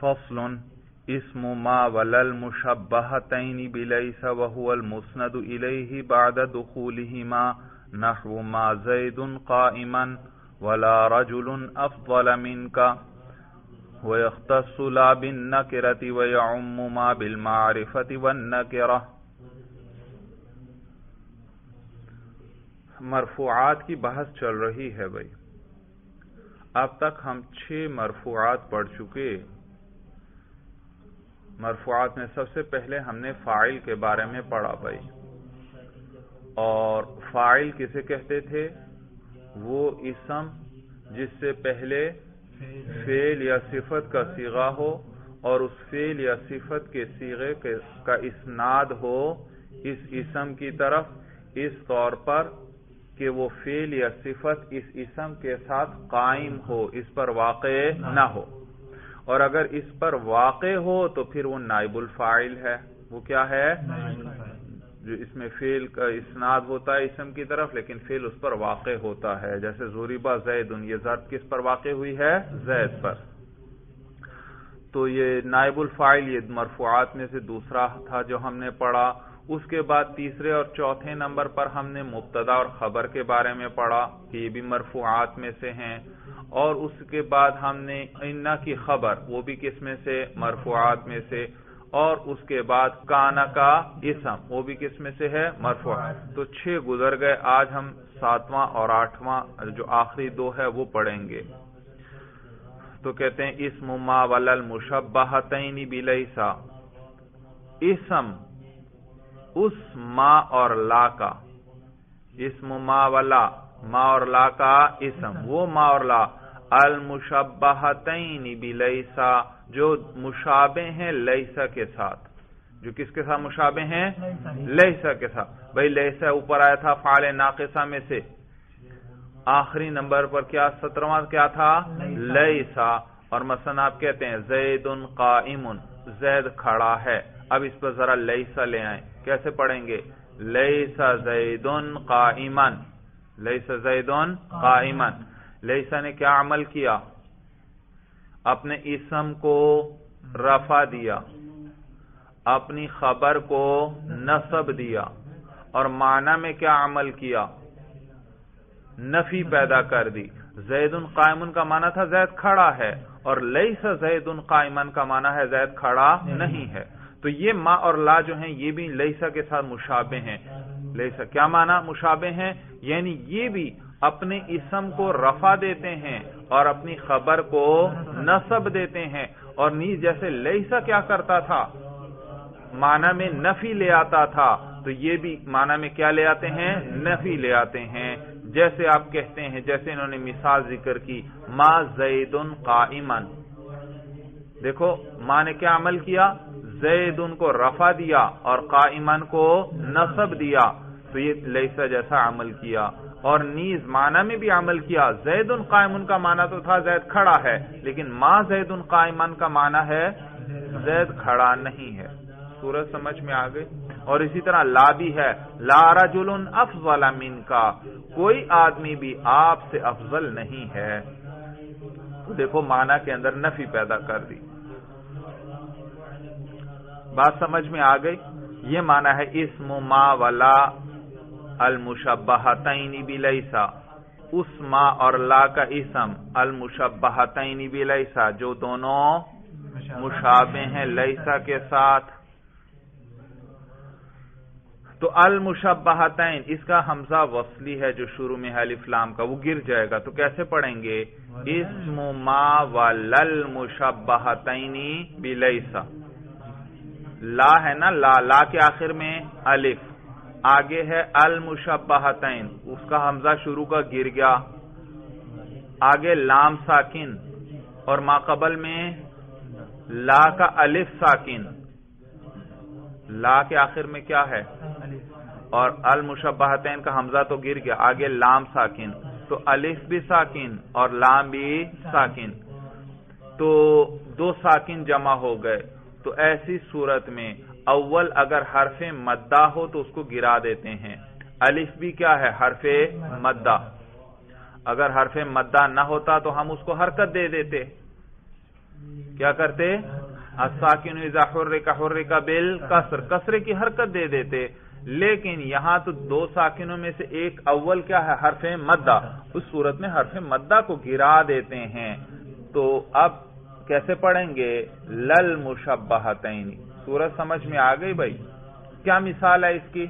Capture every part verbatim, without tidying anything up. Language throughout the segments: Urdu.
فصل اسم ما ولل مشبہتین بلیس وهو المسند الیہ بعد دخولہما نحو ما زید قائما ولا رجل افضل منك ويختص لا بالنکرة ويعم ما بالمعرفة والنکرة۔ مرفوعات کی بحث چل رہی ہے بھائی، اب تک ہم چھ مرفوعات پڑھ چکے۔ مرفوعات میں سب سے پہلے ہم نے فاعل کے بارے میں پڑھا بھائی، اور فاعل کسے کہتے تھے؟ وہ اسم جس سے پہلے فعل یا صفت کا صیغہ ہو اور اس فعل یا صفت کے صیغے کا اسناد ہو اس اسم کی طرف، اس طور پر کہ وہ فعل یا صفت اس اسم کے ساتھ قائم ہو، اس پر واقع نہ ہو، اور اگر اس پر واقع ہو تو پھر وہ نائب الفاعل ہے۔ وہ کیا ہے؟ جو اس میں فعل کا اسناد ہوتا ہے اسم کی طرف لیکن فعل اس پر واقع ہوتا ہے، جیسے ضرب زید، یہ ضرب کس پر واقع ہوئی ہے؟ زید پر۔ تو یہ نائب الفاعل یہ مرفوعات میں سے دوسرا تھا جو ہم نے پڑھا۔ اس کے بعد تیسرے اور چوتھے نمبر پر ہم نے مبتدا اور خبر کے بارے میں پڑھا کہ یہ بھی مرفوعات میں سے ہیں، اور اس کے بعد ہم نے ان کی خبر، وہ بھی کس میں سے؟ مرفوعات میں سے، اور اس کے بعد کانا کا اسم، وہ بھی کس میں سے ہے؟ مرفوعات۔ تو چھ گزر گئے، آج ہم ساتواں اور آٹھواں جو آخری دو ہے وہ پڑھیں گے۔ تو کہتے ہیں اسم ما ولل مشبہتین بلیسا، اسم اس ما اور لا کا، اسم ما ولا، ما اور لا کا اسم، وہ ما اور لا المشبہتین بلیسا جو مشابہ ہیں لیسا کے ساتھ، جو کس کے ساتھ مشابہ ہیں؟ لیسا کے ساتھ۔ بھئی لیسا اوپر آیا تھا فعل ناقصہ میں سے، آخری نمبر پر کیا سترواں کیا تھا؟ لیسا۔ اور مثلا آپ کہتے ہیں زید قائم، زید کھڑا ہے، اب اس پر ذرا لیسا لے آئیں، کیسے پڑھیں گے؟ لیسا زید قائما، لیسا زید قائما۔ لیسا نے کیا عمل کیا؟ اپنے اسم کو رفع دیا، اپنی خبر کو نصب دیا، اور معنی میں کیا عمل کیا؟ نفی پیدا کر دی۔ زید قائم کا معنی تھا زید کھڑا ہے، اور لیسا زید قائما کا معنی ہے زید کھڑا نہیں ہے۔ تو یہ ما اور لا جو ہیں یہ بھی لیسا کے ساتھ مشابہ ہیں۔ لیسا کیا معنی مشابہ ہیں؟ یعنی یہ بھی اپنے اسم کو رفع دیتے ہیں اور اپنی خبر کو نصب دیتے ہیں، اور نیز جیسے لیسا کیا کرتا تھا؟ معنی میں نفی لے آتا تھا، تو یہ بھی معنی میں کیا لے آتے ہیں؟ نفی لے آتے ہیں۔ جیسے آپ کہتے ہیں، جیسے انہوں نے مثال ذکر کی ما زید قائما، دیکھو ما نے کیا عمل کیا؟ زید ان کو رفع دیا اور قائما کو نصب دیا، تو یہ لیسا جیسا عمل کیا۔ اور نیز معنی میں بھی عمل کیا، زید قائم کا معنی تو تھا زید کھڑا ہے، لیکن ما زید قائما کا معنی ہے زید کھڑا نہیں ہے۔ سورج سمجھ میں آ گئی؟ اور اسی طرح لا بھی ہے، لا رجل افضل منک، کوئی آدمی بھی آپ سے افضل نہیں ہے۔ تو دیکھو معنی کے اندر نفی پیدا کر دی۔ بات سمجھ میں آ گئی؟ یہ معنی ہے اسم ما ولا المشبہتین بلیسا، اس ما اور لا کا اسم المشبہتین بلیسا جو دونوں مشابہ ہیں لیسا کے ساتھ۔ تو المشبہتین اس کا حمزہ وصلی ہے جو شروع میں ہے الف لام کا، وہ گر جائے گا، تو کیسے پڑھیں گے؟ اسم ما ولل مشبہتین بلیسا، لا ہے نا، لا لا کے آخر میں الف، آگے ہے المشبہتین، اس کا حمزہ شروع کا گر گیا، آگے لام ساکن، اور ما قبل میں لا کا الف ساکن، لا کے آخر میں کیا ہے؟ اور المشبہتین کا حمزہ تو گر گیا، آگے لام ساکن، تو الف بھی ساکن اور لام بھی ساکن، تو دو ساکن جمع ہو گئے۔ تو ایسی صورت میں اول اگر حرف مدہ ہو تو اس کو گرا دیتے ہیں۔ الف بھی کیا ہے؟ حرف مدہ۔ اگر حرف مدہ نہ ہوتا تو ہم اس کو حرکت دے دیتے۔ کیا کرتے؟ الساکن اذا حرک حرک بالکسر، کسرے کی حرکت دے دیتے، لیکن یہاں تو دو ساکنوں میں سے ایک اول کیا ہے؟ حرف مدہ، اس صورت میں حرف مدہ کو گرا دیتے ہیں۔ تو اب کیسے پڑھیں گے؟ للمشبہتین۔ صورت سمجھ میں آ گئی بھائی؟ کیا مثال ہے اس کی؟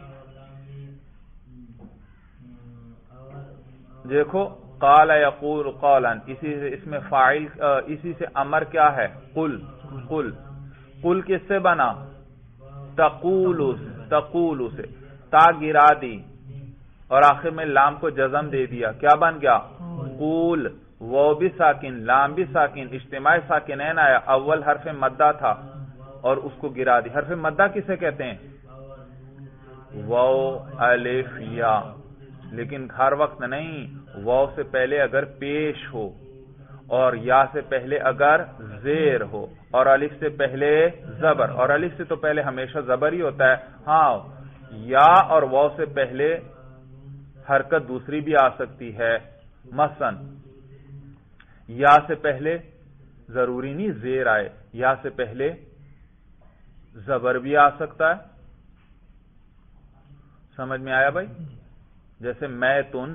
دیکھو قال یقول قولا، اسی سے اس میں فاعل، اسی سے امر کیا ہے؟ قل۔ قل قل کس سے بنا؟ تقول، تقول سے تا گرا دی اور آخر میں لام کو جزم دے دیا، کیا بن گیا؟ قول۔ وہ بھی ساکن، لام بھی ساکن، اجتماع ساکنین آیا، اول حرف مدہ تھا اور اس کو گرا دی۔ حرف مدہ کسے کہتے ہیں؟ واو الف یا، لیکن ہر وقت نہیں، واو سے پہلے اگر پیش ہو اور یا سے پہلے اگر زیر ہو اور الف سے پہلے زبر، اور الف سے تو پہلے ہمیشہ زبر ہی ہوتا ہے، ہاں یا اور واو سے پہلے حرکت دوسری بھی آ سکتی ہے، مثلا یا سے پہلے ضروری نہیں زیر آئے، یا سے پہلے زبر بھی آ سکتا ہے۔ سمجھ میں آیا بھائی؟ جیسے میں تن،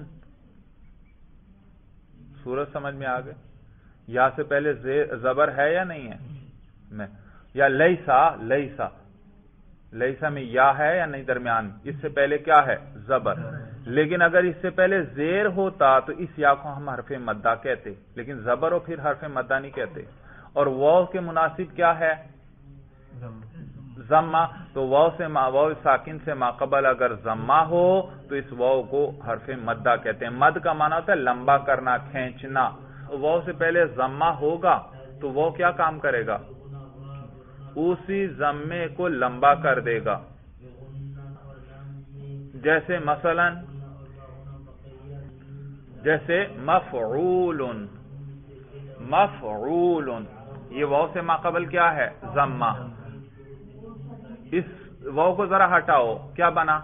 سورج سمجھ میں آ گئے، یا سے پہلے زبر ہے یا نہیں ہے؟ میں، یا لیسا، لیسا، لیسا میں یا ہے یا نہیں درمیان؟ اس سے پہلے کیا ہے؟ زبر، لیکن اگر اس سے پہلے زیر ہوتا تو اس یا کو ہم حرف مدہ کہتے، لیکن زبر ہو پھر حرف مدہ نہیں کہتے۔ اور واو کے مناسب کیا ہے؟ ضمہ، تو واو سے ما، واو ساکن سے ماقبل اگر ضمہ ہو تو اس واو کو حرف مدہ کہتے ہیں۔ مد کا معنی ہوتا ہے لمبا کرنا، کھینچنا۔ واو سے پہلے ضمہ ہوگا تو واو کیا کام کرے گا؟ اسی ضمے کو لمبا کر دے گا۔ جیسے مثلا جیسے مفعول، مفعول، یہ واو سے ماقبل کیا ہے؟ ضمہ۔ اس واو کو ذرا ہٹاؤ، کیا بنا؟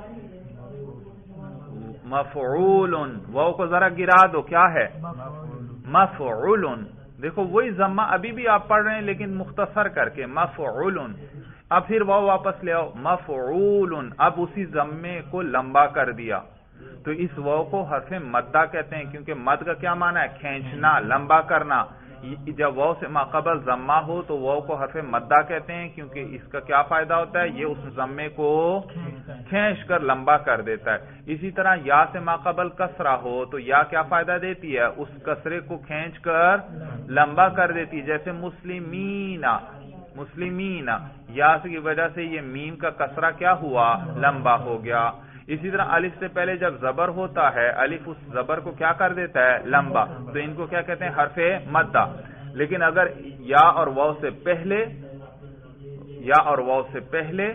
مفعول۔ واو کو ذرا گرا دو، کیا ہے؟ مفعول۔ دیکھو وہی ضمہ ابھی بھی آپ پڑھ رہے ہیں لیکن مختصر کر کے، مفعول۔ اب پھر واو واپس لے آؤ، مفعول، اب اسی ضمے کو لمبا کر دیا، تو اس واو کو حرف مدہ کہتے ہیں، کیونکہ مد کا کیا معنی ہے؟ کھینچنا، لمبا کرنا۔ جب واو سے ماقبل ضمہ ہو تو واو کو حرف مدہ کہتے ہیں، کیونکہ اس کا کیا فائدہ ہوتا ہے؟ یہ اس ضمے کو کھینچ کر لمبا کر دیتا ہے۔ اسی طرح یا سے ماقبل کسرہ ہو تو یا کیا فائدہ دیتی ہے؟ اس کسرے کو کھینچ کر لمبا کر دیتی ہے، جیسے مسلمین، مسلمین، یا کی وجہ سے یہ میم کا کسرہ کیا ہوا؟ لمبا ہو گیا۔ اسی طرح الف سے پہلے جب زبر ہوتا ہے، الف اس زبر کو کیا کر دیتا ہے؟ لمبا، تو ان کو کیا کہتے ہیں؟ حرف مدہ۔ لیکن اگر یا اور واو سے پہلے، یا اور واو سے پہلے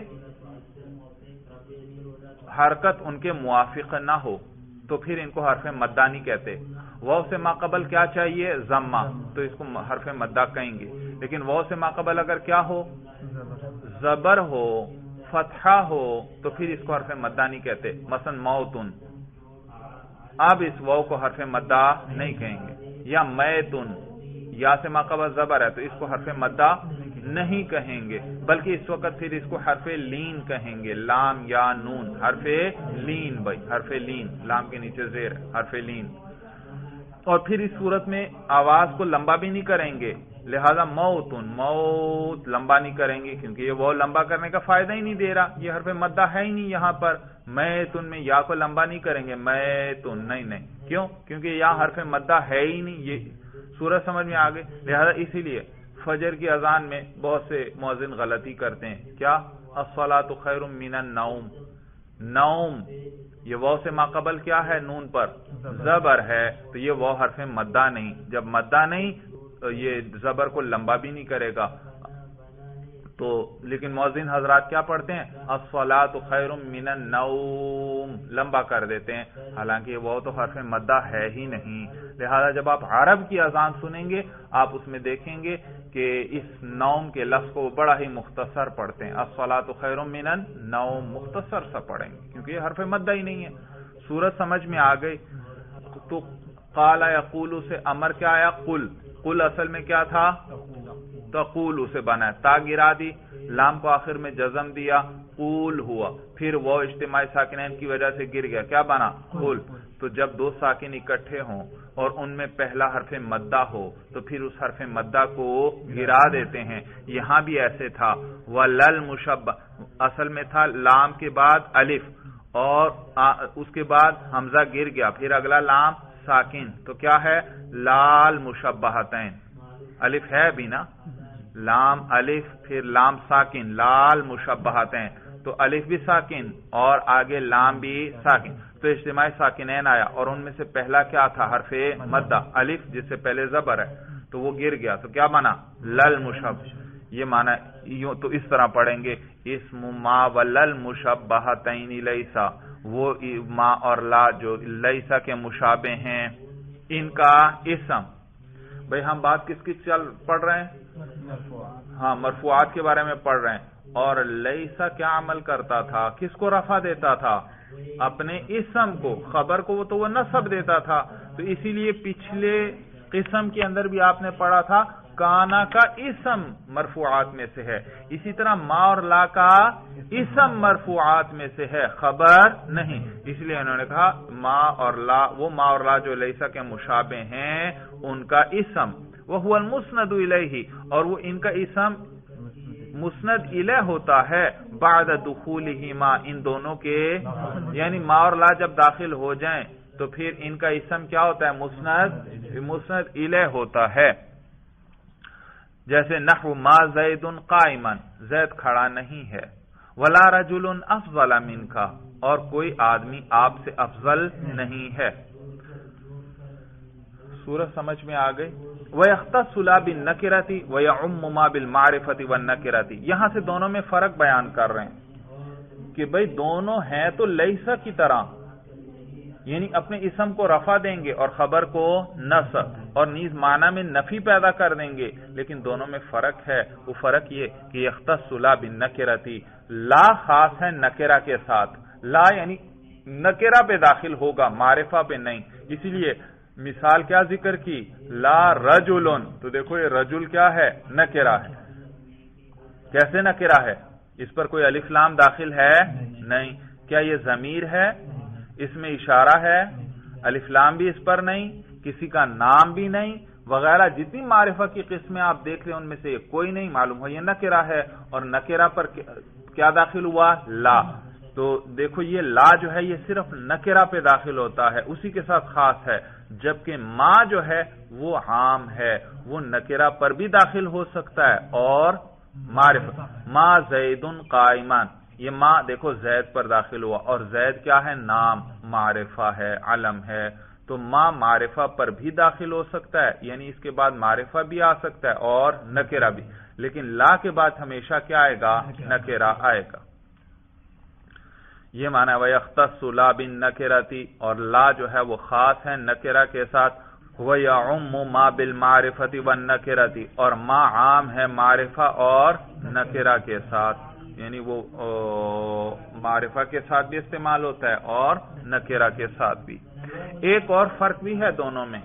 حرکت ان کے موافق نہ ہو تو پھر ان کو حرف مدہ نہیں کہتے۔ واو سے ماقبل کیا چاہیے؟ ضمہ، تو اس کو حرف مدہ کہیں گے۔ لیکن واو سے ماقبل اگر کیا ہو؟ زبر ہو، فتحہ ہو، تو پھر اس کو حرف مدہ نہیں کہتے، مثلا موتن، اب اس واو کو حرف مدہ نہیں کہیں گے۔ یا میتن، یا سے ماقبل زبر ہے تو اس کو حرف مدہ نہیں کہیں گے، بلکہ اس وقت پھر اس کو حرف لین کہیں گے، لام یا نون، حرف لین بھائی، حرف لین، لام کے نیچے زیر، حرف لین۔ اور پھر اس صورت میں آواز کو لمبا بھی نہیں کریں گے، لہذا موتن، موت لمبا نہیں کریں گے، کیونکہ یہ وہ لمبا کرنے کا فائدہ ہی نہیں دے رہا، یہ حرف مدہ ہے ہی نہیں یہاں پر۔ میتن میں یا کو لمبا نہیں کریں گے، میتن، نہیں نہیں، کیوں؟ کیونکہ یہاں حرف مدہ ہے ہی نہیں، یہ سورج سمجھ میں آگے۔ لہذا اسی لیے فجر کی اذان میں بہت سے مؤذن غلطی کرتے ہیں، کیا؟ الصلاۃ خیر من النوم، نوم، یہ واو سے ماقبل کیا ہے؟ نون پر زبر ہے، تو یہ واو حرف مدہ نہیں، جب مدہ نہیں تو یہ زبر کو لمبا بھی نہیں کرے گا۔ تو لیکن مؤذن حضرات کیا پڑھتے ہیں؟ الصلاۃ خیر من النوم، لمبا کر دیتے ہیں، حالانکہ وہ تو حرف مدہ ہے ہی نہیں۔ لہذا جب آپ عرب کی اذان سنیں گے آپ اس میں دیکھیں گے کہ اس نوم کے لفظ کو بڑا ہی مختصر پڑھتے ہیں، الصلاۃ خیر من النوم، مختصر سا پڑھیں گے کیونکہ یہ حرف مدہ ہی نہیں ہے۔ سورت سمجھ میں آ گئی؟ تو قال یقول سے امر کیا آیا؟ قل، قل اصل میں کیا تھا؟ تقول سے بنا ہے، تا گرا دی، لام کو آخر میں جزم دیا، قول ہوا، پھر وہ اجتماعی ساکنین کی وجہ سے گر گیا، کیا بنا؟ قول۔ تو جب دو ساکن اکٹھے ہوں اور ان میں پہلا حرف مدہ ہو تو پھر اس حرف مدہ کو گرا دیتے ہیں۔ یہاں بھی ایسے تھا، وَلَلْ مُشَبَّ، اصل میں تھا لام کے بعد الف اور اس کے بعد حمزہ گر گیا، پھر اگلا لام ساکن، تو کیا ہے؟ لال مشبہتین، الف ہے بھی نا، لام الف پھر لام ساکن، لال مشبہتین، تو الف بھی ساکن اور آگے لام بھی ساکن، تو اجتماعی ساکنین آیا اور ان میں سے پہلا کیا تھا؟ حرف مدہ الف، جس سے پہلے زبر ہے، تو وہ گر گیا، تو کیا بنا؟ لل مشب۔ یہ مانا یوں تو اس طرح پڑھیں گے، اسم ما ولل مشبہتین لیسا، وہ ما اور لا جو لیسا کے مشابہ ہیں، ان کا اسم۔ بھئی ہم بات کس کی چل پڑھ رہے ہیں؟ ہاں، مرفوعات کے بارے میں پڑھ رہے ہیں۔ اور لیسا کیا عمل کرتا تھا؟ کس کو رفع دیتا تھا؟ اپنے اسم کو، خبر کو تو وہ نصب دیتا تھا، تو اسی لیے پچھلے قسم کے اندر بھی آپ نے پڑھا تھا کانا کا اسم مرفوعات میں سے ہے، اسی طرح ما اور لا کا اسم مرفوعات میں سے ہے، خبر نہیں، اس لیے انہوں نے کہا ما اور لا، وہ ما اور لا جو لیسا کے مشابہ ہیں ان کا اسم، وَهُوَ الْمُسْنَدُ إِلَيْهِ، اور وہ ان کا اسم مسند الیہ ہوتا ہے بعد دخولہما، ان دونوں کے، یعنی ما اور لا جب داخل ہو جائیں تو پھر ان کا اسم کیا ہوتا ہے؟ مسند مسند الیہ ہوتا ہے۔ جیسے نحو ما زید قائما، زید کھڑا نہیں ہے، ولا رجل افضل منک، اور کوئی آدمی آپ سے افضل نہیں ہے۔ سورہ سمجھ میں آ گئی؟ وَيَخْتَصُّ لَا بِالنَّكِرَةِ وَيَعُمُّ مَا بِالْمَعْرِفَةِ وَالنَّكِرَةِ، یہاں سے دونوں میں فرق بیان کر رہے ہیں کہ بھئی دونوں ہیں تو لیسا کی طرح، یعنی اپنے اسم کو رفع دیں گے اور خبر کو نصب، اور نیز معنی میں نفی پیدا کر دیں گے، لیکن دونوں میں فرق ہے۔ وہ فرق یہ کہ يَخْتَصُّ لَا بِالنَّكِرَةِ، لا خاص ہے نکرہ کے ساتھ، لا یعنی نکرہ پہ داخل ہوگا، معرفہ پہ نہیں، اسی لیے مثال کیا ذکر کی؟ لا رجلن، تو دیکھو یہ رجل کیا ہے؟ نکرہ ہے۔ کیسے نکرہ ہے؟ اس پر کوئی الف لام داخل ہے نہیں۔ کیا یہ ضمیر ہے؟ اس میں اشارہ ہے، الف لام بھی اس پر نہیں، کسی کا نام بھی نہیں وغیرہ، جتنی معرفہ کی قسمیں آپ دیکھ رہے ہیں ان میں سے یہ کوئی نہیں، معلوم ہو یہ نکرہ ہے، اور نکرہ پر کیا داخل ہوا؟ لا۔ تو دیکھو یہ لا جو ہے یہ صرف نکرہ پہ داخل ہوتا ہے، اسی کے ساتھ خاص ہے، جبکہ ما جو ہے وہ عام ہے، وہ نکرہ پر بھی داخل ہو سکتا ہے اور معرفہ۔ ما زید قائمان، یہ ما دیکھو زید پر داخل ہوا، اور زید کیا ہے؟ نام، معرفہ ہے، علم ہے، تو ما معرفہ پر بھی داخل ہو سکتا ہے، یعنی اس کے بعد معرفہ بھی آ سکتا ہے اور نکرہ بھی، لیکن لا کے بعد ہمیشہ کیا آئے گا؟ نکرہ آئے گا۔ یہ معنی ہے وَيَخْتَصُّ لَا بِالنَّكِرَةِ، اور لا جو ہے وہ خاص ہے نکرہ کے ساتھ، وَيَعُمُّ مَا بِالْمَعْرِفَةِ وَالنَّكِرَةِ، اور ما عام ہے معرفہ اور نکرہ کے ساتھ، یعنی وہ معرفہ کے ساتھ بھی استعمال ہوتا ہے اور نکرہ کے ساتھ بھی۔ ایک اور فرق بھی ہے دونوں میں،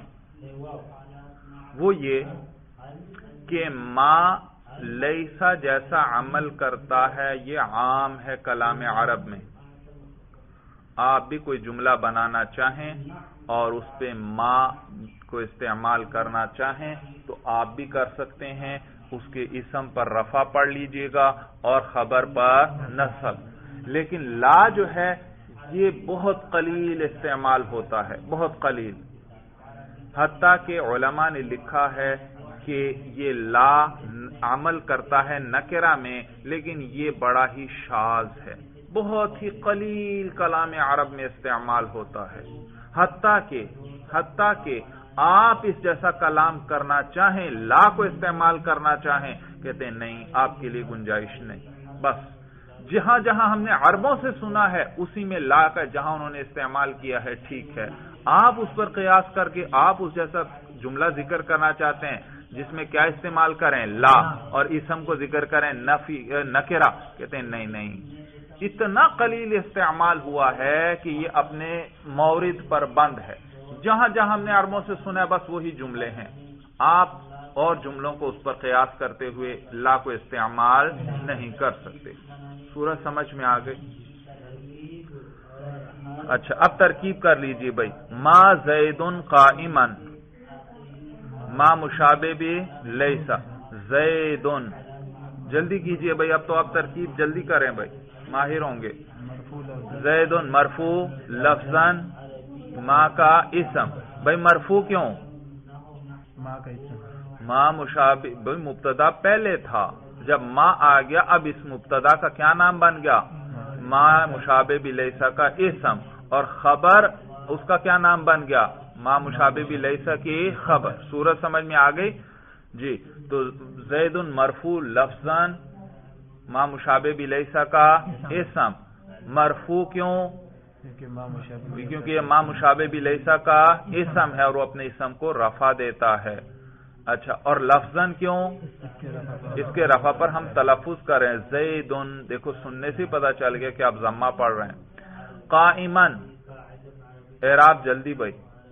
وہ یہ کہ ما لیسا جیسا عمل کرتا ہے یہ عام ہے کلام عرب میں، آپ بھی کوئی جملہ بنانا چاہیں اور اس پہ ما کو استعمال کرنا چاہیں تو آپ بھی کر سکتے ہیں، اس کے اسم پر رفع پڑھ لیجئے گا اور خبر پر نصب، لیکن لا جو ہے یہ بہت قلیل استعمال ہوتا ہے، بہت قلیل، حتیٰ کہ علماء نے لکھا ہے کہ یہ لا عمل کرتا ہے نکرہ میں، لیکن یہ بڑا ہی شاذ ہے، بہت ہی قلیل کلام عرب میں استعمال ہوتا ہے، حتیٰ کہ حتیٰ کہ آپ اس جیسا کلام کرنا چاہیں، لا کو استعمال کرنا چاہیں، کہتے ہیں نہیں، آپ کے لیے گنجائش نہیں، بس جہاں جہاں ہم نے عربوں سے سنا ہے اسی میں لا کا جہاں انہوں نے استعمال کیا ہے ٹھیک ہے، آپ اس پر قیاس کر کے آپ اس جیسا جملہ ذکر کرنا چاہتے ہیں جس میں کیا استعمال کریں؟ لا، اور اسم کو ذکر کریں نفی نکرہ، کہتے ہیں نہیں نہیں، اتنا قلیل استعمال ہوا ہے کہ یہ اپنے مورد پر بند ہے، جہاں جہاں ہم نے عربوں سے سنا ہے بس وہی جملے ہیں، آپ اور جملوں کو اس پر قیاس کرتے ہوئے لا کو استعمال نہیں کر سکتے. سورج سمجھ میں آ گئی؟ اچھا اب ترکیب کر لیجئے بھائی. ما زید قائما، ما مشابہ بھی لیسا، زید، جلدی کیجئے بھائی، اب تو آپ ترکیب جلدی کریں بھائی، ماہر ہوں گے. زید مرفوع لفظاً، ما کا اسم. بھائی مرفوع کیوں؟ ما مشابہ، بھائی مبتدا پہلے تھا، جب ما آ گیا اب اس مبتدا کا کیا نام بن گیا؟ ما مشابہ بلیسا کا اسم، اور خبر اس کا کیا نام بن گیا؟ ما مشابہ بلیسا کی خبر. صورت سمجھ میں آ گئی جی. تو زید مرفوع لفظاً، ما مشابہ بلیسا کا اسم. مرفوع کیوں؟ کیونکہ یہ ما مشابہ بلیسا کا اسم ہے اور وہ اپنے اسم کو رفع دیتا ہے. اچھا، اور لفظاً کیوں؟ اس کے رفع پر ہم تلفظ کریں. زیدن، دیکھو سننے سے پتا چل گیا کہ آپ ضمہ پڑھ رہے ہیں. قائمن، اعراب جلدی بھائی.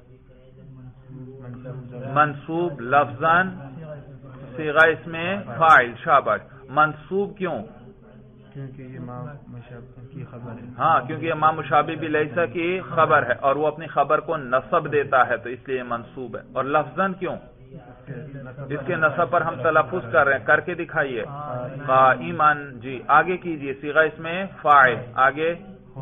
منصوب لفظاً، صیغہ اس میں فاعل. شاباش. منصوب کیوں؟ کیونکہ یہ ما مشابہ کی خبر ہے. ہاں، کیونکہ یہ ما مشابہ بلیسا کی خبر ہے اور وہ اپنی خبر کو نصب دیتا ہے، تو اس لیے منصوب ہے. اور لفظاً کیوں؟ اس کے نصب پر ہم تلفظ کر رہے ہیں، کر کے دکھائیے. قائمن. جی آگے کیجئے. صیغہ اس میں فاعل. آگے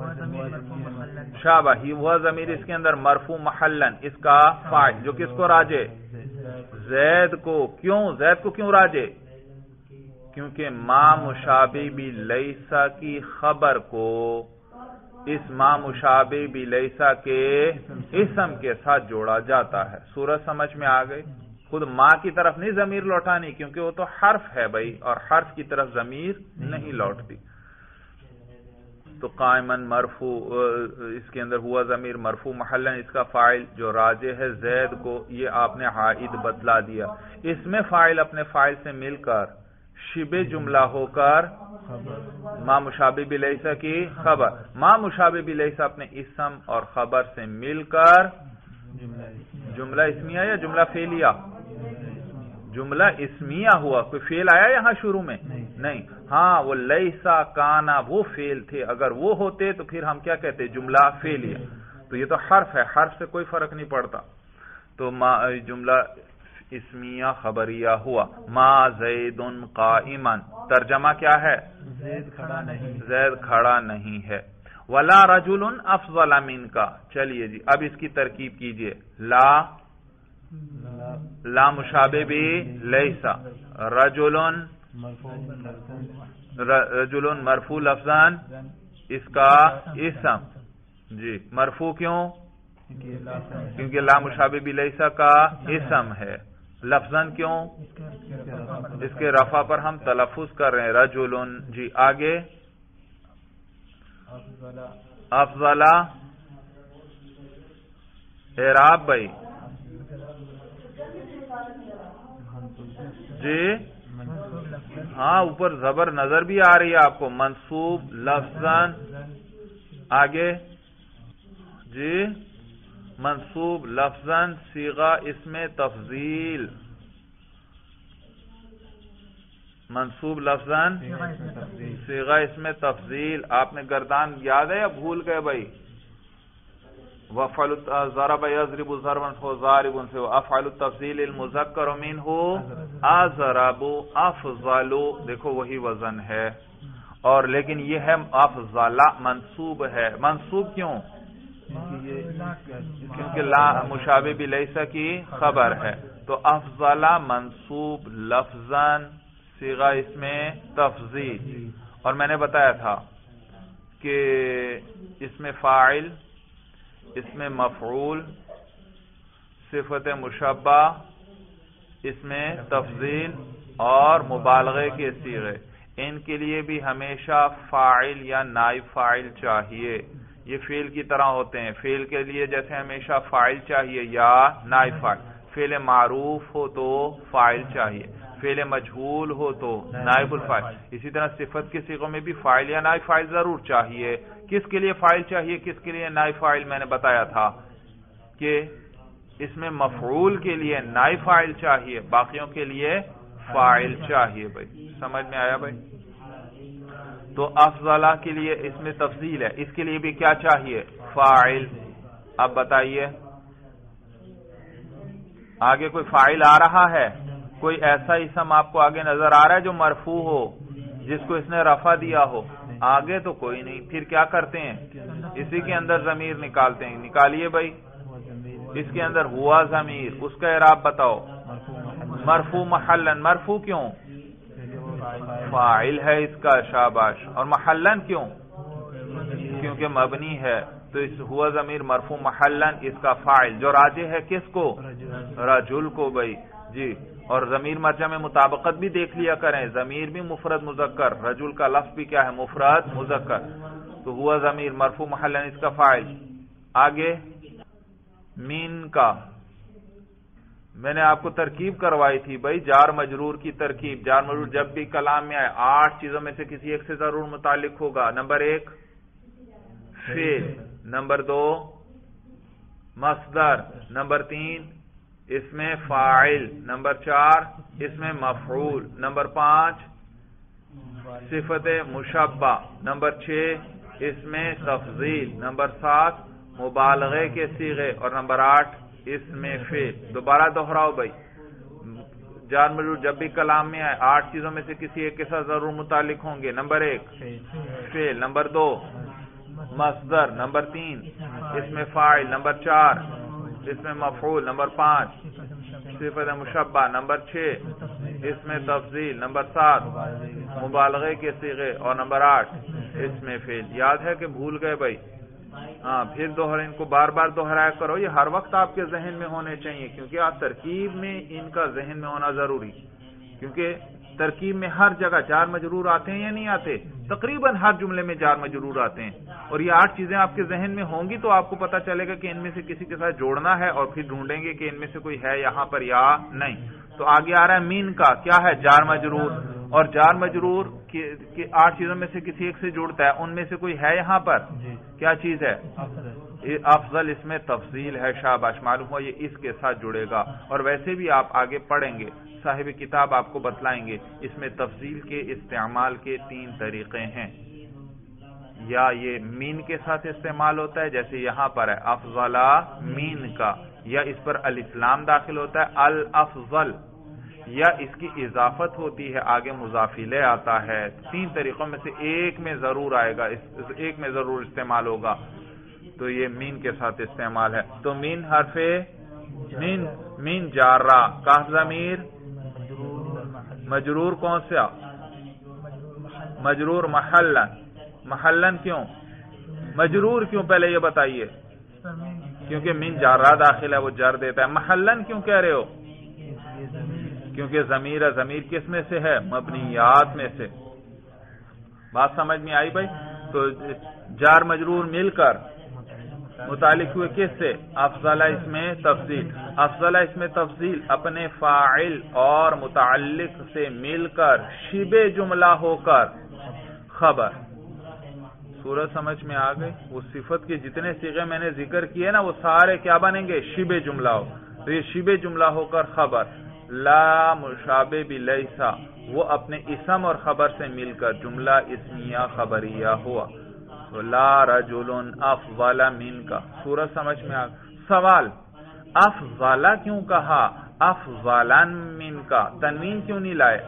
شابہ، ہی وہ ضمیر اس کے اندر مرفوع محلن، اس کا فاعل جو کس کو راجے؟ زید کو. کیوں زید کو کیوں راجے؟ کیونکہ ما مشابہ بلیسا کی خبر کو اس ما مشابہ بلیسا کے اسم کے ساتھ جوڑا جاتا ہے. سورج سمجھ میں آ گئی؟ خود ما کی طرف نہیں ضمیر لوٹانی، کیونکہ وہ تو حرف ہے بھائی، اور حرف کی طرف ضمیر نہیں لوٹتی. تو قائمن مرفوع، اس کے اندر ہوا ضمیر مرفوع محلن، اس کا فاعل جو راجع ہے زید کو، یہ آپ نے عائد بتلا دیا. اس میں فاعل اپنے فاعل سے مل کر شبہ جملہ ہو کر ما مشابہ بلیسا کی خبر. ما مشابہ بلیسا اپنے اسم اور خبر سے مل کر جملہ اسمیہ یا جملہ فعلیہ؟ جملہ اسمیہ ہوا. کوئی فعل آیا یہاں شروع میں؟ نہیں. ہاں، وہ لیسا کانا وہ فعل تھے، اگر وہ ہوتے تو پھر ہم کیا کہتے؟ جملہ فعلیہ. تو یہ تو حرف ہے، حرف سے کوئی فرق نہیں پڑتا. تو ما جملہ اسمیہ خبریہ ہوا. ما زید قائما. ترجمہ کیا ہے؟ زید کھڑا نہیں، زید کھڑا نہیں ہے. ولا رجل افضل منک. چلیے جی اب اس کی ترکیب کیجئے. لا لا مشابہ بھی لیسا، رجل رجل مرفوع لفظاً، اس کا اسم. جی مرفوع کیوں؟ کیونکہ لا مشابہ بھی لیسا کا اسم ہے. لفظاً کیوں؟ اس کے رفع پر ہم تلفظ کر رہے ہیں. رجل. جی آگے. افضل، اعراب بھائی. جی ہاں، اوپر زبر نظر بھی آ رہی ہے آپ کو. منصوب لفظاً. آگے. جی منصوب لفظاً، صیغہ اس میں تفضیل. منصوب لفظاً، صیغہ اس میں تفضیل. آپ نے گردان یاد ہے یا بھول گئے بھائی؟ وفعل ضرب یضرب ضربا فضارب سے افعل التفضیل المذکر منہ اضرب افضل. دیکھو وہی وزن ہے، اور لیکن یہ ہے افضل منصوب ہے. منصوب کیوں؟ کیونکہ لا مشابہ بلیسا کی خبر ہے. تو افضل منصوب لفظاً، صیغہ اس میں تفضیل. اور میں نے بتایا تھا کہ اس میں فاعل، اس میں مفعول، صفت مشبہ، اس میں تفضیل اور مبالغے کے صیغے، ان کے لیے بھی ہمیشہ فاعل یا نائب فاعل چاہیے. یہ فعل کی طرح ہوتے ہیں. فعل کے لیے جیسے ہمیشہ فاعل چاہیے یا نائب فاعل. فعل معروف ہو تو فاعل چاہیے، فعل مجہول ہو تو نائب الفاعل. اسی طرح صفت کے صیغوں میں بھی فاعل یا نائب فاعل ضرور چاہیے. کس کے لیے فاعل چاہیے، کس کے لیے نائب فاعل؟ میں نے بتایا تھا کہ اس میں مفعول کے لیے نائب فاعل چاہیے، باقیوں کے لیے فاعل چاہیے بھائی، سمجھ میں آیا بھائی؟ تو افضلہ کے لیے اس میں تفضیل ہے، اس کے لیے بھی کیا چاہیے؟ فاعل۔ اب بتائیے آگے کوئی فاعل آ رہا ہے؟ کوئی ایسا اسم آپ کو آگے نظر آ رہا ہے جو مرفوع ہو، جس کو اس نے رفع دیا ہو؟ آگے تو کوئی نہیں، پھر کیا کرتے ہیں؟ اسی کے اندر ضمیر نکالتے ہیں۔ نکالیے بھائی، اس کے اندر ہوا ضمیر، اس کا اعراب بتاؤ۔ مرفوع محلن، مرفوع کیوں؟ فاعل ہے اس کا، شاباش۔ اور محلن کیوں؟ کیونکہ مبنی ہے، تو اس ہوا ضمیر مرفوع محلن اس کا فاعل، جو راجح ہے کس کو؟ رجل کو بھائی جی۔ اور ضمیر مرجع میں مطابقت بھی دیکھ لیا کریں، ضمیر بھی مفرد مذکر، رجل کا لفظ بھی کیا ہے؟ مفرد مذکر۔ تو ہوا ضمیر مرفوع محلن اس کا فاعل۔ آگے مین کا میں نے آپ کو ترکیب کروائی تھی بھائی، جار مجرور کی ترکیب۔ جار مجرور جب بھی کلام میں آئے آٹھ چیزوں میں سے کسی ایک سے ضرور متعلق ہوگا۔ نمبر ایک فعل، نمبر دو مصدر، نمبر تین اس میں فاعل، نمبر چار اس میں مفعول، نمبر پانچ صفت مشبہ، نمبر چھ اس میں تفضیل، نمبر سات مبالغے کے صیغے، اور نمبر آٹھ اس میں فعل۔ دوبارہ دہراؤ بھائی، جار مجرور جب بھی کلام میں آئے آٹھ چیزوں میں سے کسی ایک کے ساتھ ضرور متعلق ہوں گے۔ نمبر ایک فعل، نمبر دو مصدر، نمبر تین اس میں فاعل، نمبر چار اس میں مفعول، نمبر پانچ صفت مشبہ، نمبر چھ اس میں تفضیل، نمبر سات مبالغے کے صیغے، اور نمبر آٹھ اس میں فعل۔ یاد ہے کہ بھول گئے بھائی؟ ہاں، پھر دوہرا ان کو بار بار دوہرایا کرو، یہ ہر وقت آپ کے ذہن میں ہونے چاہیے، کیونکہ آپ ترکیب میں ان کا ذہن میں ہونا ضروری، کیونکہ ترکیب میں ہر جگہ جار مجرور آتے ہیں یا نہیں آتے؟ تقریباً ہر جملے میں جار مجرور آتے ہیں، اور یہ آٹھ چیزیں آپ کے ذہن میں ہوں گی تو آپ کو پتا چلے گا کہ ان میں سے کسی کے ساتھ جوڑنا ہے، اور پھر ڈھونڈیں گے کہ ان میں سے کوئی ہے یہاں پر یا نہیں۔ تو آگے آ رہا ہے مین کا، کیا ہے؟ جار مجرور، اور جار مجرور کی آٹھ چیزوں میں سے کسی ایک سے جڑتا ہے، ان میں سے کوئی ہے یہاں پر؟ کیا چیز ہے؟ افضل، اس میں تفضیل ہے، شاباش، معلوم ہو یہ اس کے ساتھ جڑے گا۔ اور ویسے بھی آپ آگے پڑھیں گے، صاحب کتاب آپ کو بتلائیں گے اس میں تفضیل کے استعمال کے تین طریقے ہیں۔ یا یہ مین کے ساتھ استعمال ہوتا ہے جیسے یہاں پر ہے افضلہ مین کا، یا اس پر الف لام داخل ہوتا ہے الافضل، یا اس کی اضافت ہوتی ہے، آگے مضاف الیہ آتا ہے۔ تین طریقوں میں سے ایک میں ضرور آئے گا، ایک میں ضرور استعمال ہوگا، تو یہ مین کے ساتھ استعمال ہے۔ تو مین حرف مین، مین جارہ، کاف ضمیر مجرور، کون سا؟ مجرور محلن، محلن کیوں مجرور کیوں پہلے یہ بتائیے؟ کیونکہ مین جارہ داخل ہے، وہ جر دیتا ہے۔ محلن کیوں کہہ رہے ہو؟ کیونکہ ضمیر ہے، ضمیر کس میں سے ہے؟ مبنیات میں سے۔ بات سمجھ میں آئی بھائی؟ تو جار مجرور مل کر متعلق ہوئے کس سے؟ افضل اس میں تفضیل، افضل اس میں تفضیل اپنے فاعل اور متعلق سے مل کر شبہ جملہ ہو کر خبر۔ سورج سمجھ میں آ گئی؟ وہ صفت کے جتنے صیغے میں نے ذکر کیے نا وہ سارے کیا بنیں گے؟ شبہ جملہ ہو، تو یہ شبہ جملہ ہو کر خبر۔ لا مشابہ بلیسا، وہ اپنے اسم اور خبر سے مل کر جملہ اسمیہ خبریہ ہوا۔ تو لا رجل افضل من کا، سورج سمجھ میں آ گئی؟ سوال، افضل کیوں کہا؟ افضلن من کا تنوین کیوں نہیں لائے؟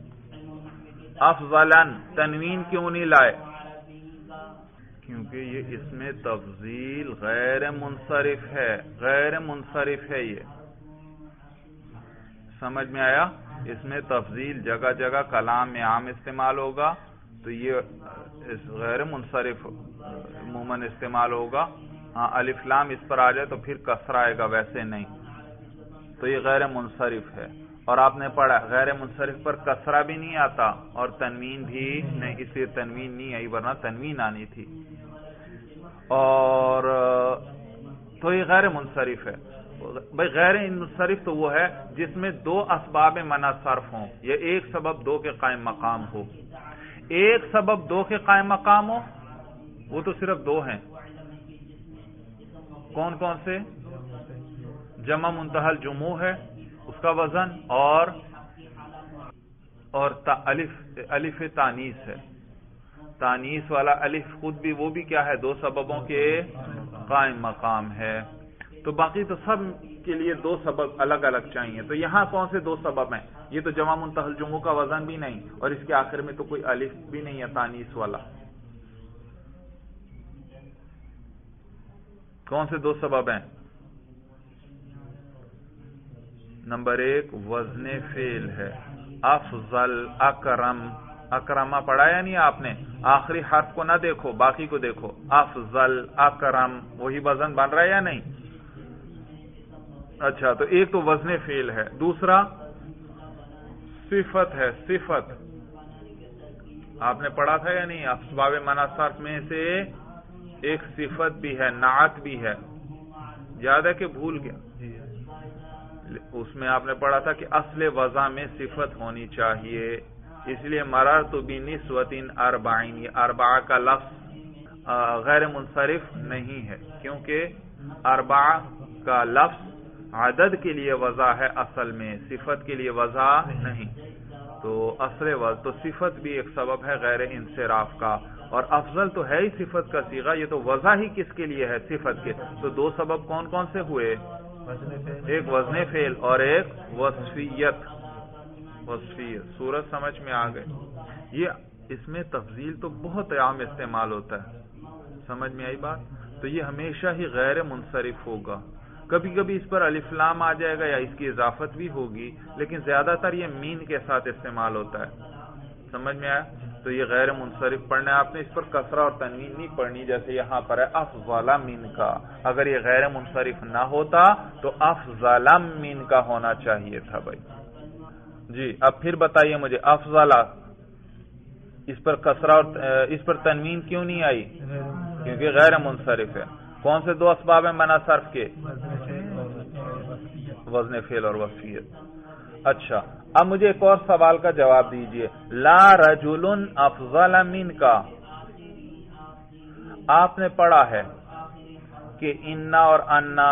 افضلن تنوین کیوں نہیں لائے؟ کیونکہ یہ اس میں تفضیل غیر منصرف ہے، غیر منصرف ہے۔ یہ سمجھ میں آیا؟ اس میں تفضیل جگہ جگہ کلام میں عام استعمال ہوگا، تو یہ غیر منصرف عموماً استعمال ہوگا۔ ہاں الف لام اس پر آ جائے تو پھر کسر آئے گا، ویسے نہیں، تو یہ غیر منصرف ہے۔ اور آپ نے پڑھا غیر منصرف پر کسرہ بھی نہیں آتا اور تنوین بھی نہیں، اس لیے تنوین نہیں آئی، ورنہ تنوین آنی تھی۔ اور تو یہ غیر منصرف ہے۔ بھائی غیر منصرف تو وہ ہے جس میں دو اسباب منع صرف ہوں، یا ایک سبب دو کے قائم مقام ہو۔ ایک سبب دو کے قائم مقام ہو، وہ تو صرف دو ہیں۔ کون کون سے؟ جمع منتہل جموع ہے اس کا وزن، اور اور الف الف تانیث ہے، تانیث والا الف خود بھی وہ بھی کیا ہے، دو سببوں کے قائم مقام ہے. تو باقی تو سب کے لیے دو سبب الگ الگ چاہیے. تو یہاں کون سے دو سبب ہیں؟ یہ تو جمع منتہل جموع کا وزن بھی نہیں، اور اس کے آخر میں تو کوئی الف بھی نہیں ہے تانیث والا. کون سے دو سبب ہیں؟ نمبر ایک وزن فعل ہے، افضل، اکرم. اکرما پڑھا یا نہیں آپ نے؟ آخری حرف کو نہ دیکھو، باقی کو دیکھو. افضل، اکرم، وہی وزن بن رہا ہے یا نہیں؟ اچھا، تو ایک تو وزن فعل ہے، دوسرا صفت ہے. صفت آپ نے پڑھا تھا یا نہیں؟ اسباب منع صرف میں سے ایک صفت بھی ہے، نعت بھی ہے. یاد ہے کہ بھول گیا؟ اس میں آپ نے پڑھا تھا کہ اصل وضع میں صفت ہونی چاہیے، اس لیے مررت بنسوۃ اربعین، یہ اربعہ کا لفظ غیر منصرف نہیں ہے، کیونکہ اربعہ کا لفظ عدد کے لیے وضع ہے، اصل میں صفت کے لیے وضع نہیں. تو اصل وضع تو صفت بھی ایک سبب ہے غیر انصراف کا، اور افضل تو ہے ہی صفت کا صیغہ، یہ تو وضع ہی کس کے لیے ہے؟ صفت کے. تو دو سبب کون کون سے ہوئے؟ ایک وزن فعل اور ایک وصفیت. وصفیت صورت سمجھ میں آ گئے. یہ اس میں تفضیل تو بہت عام استعمال ہوتا ہے، سمجھ میں آئی بات؟ تو یہ ہمیشہ ہی غیر منصرف ہوگا. کبھی کبھی اس پر الف لام آ جائے گا یا اس کی اضافت بھی ہوگی، لیکن زیادہ تر یہ مین کے ساتھ استعمال ہوتا ہے. سمجھ میں آیا؟ تو یہ غیر منصرف پڑھنا ہے آپ نے، اس پر کسرہ اور تنوین نہیں پڑھنی جیسے یہاں پر ہے افضل من کا. اگر یہ غیر منصرف نہ ہوتا تو افضل من کا ہونا چاہیے تھا بھائی. جی اب پھر بتائیے مجھے، افضل اس پر کسرہ اور اس پر تنوین کیوں نہیں آئی؟ کیونکہ غیر منصرف ہے. کون سے دو اسباب ہیں منع صرف کے؟ وزن فعل اور وصفیت. اچھا، اب مجھے ایک اور سوال کا جواب دیجئے. لا رجل افضل من کا، آپ نے پڑھا ہے کہ انا اور انا،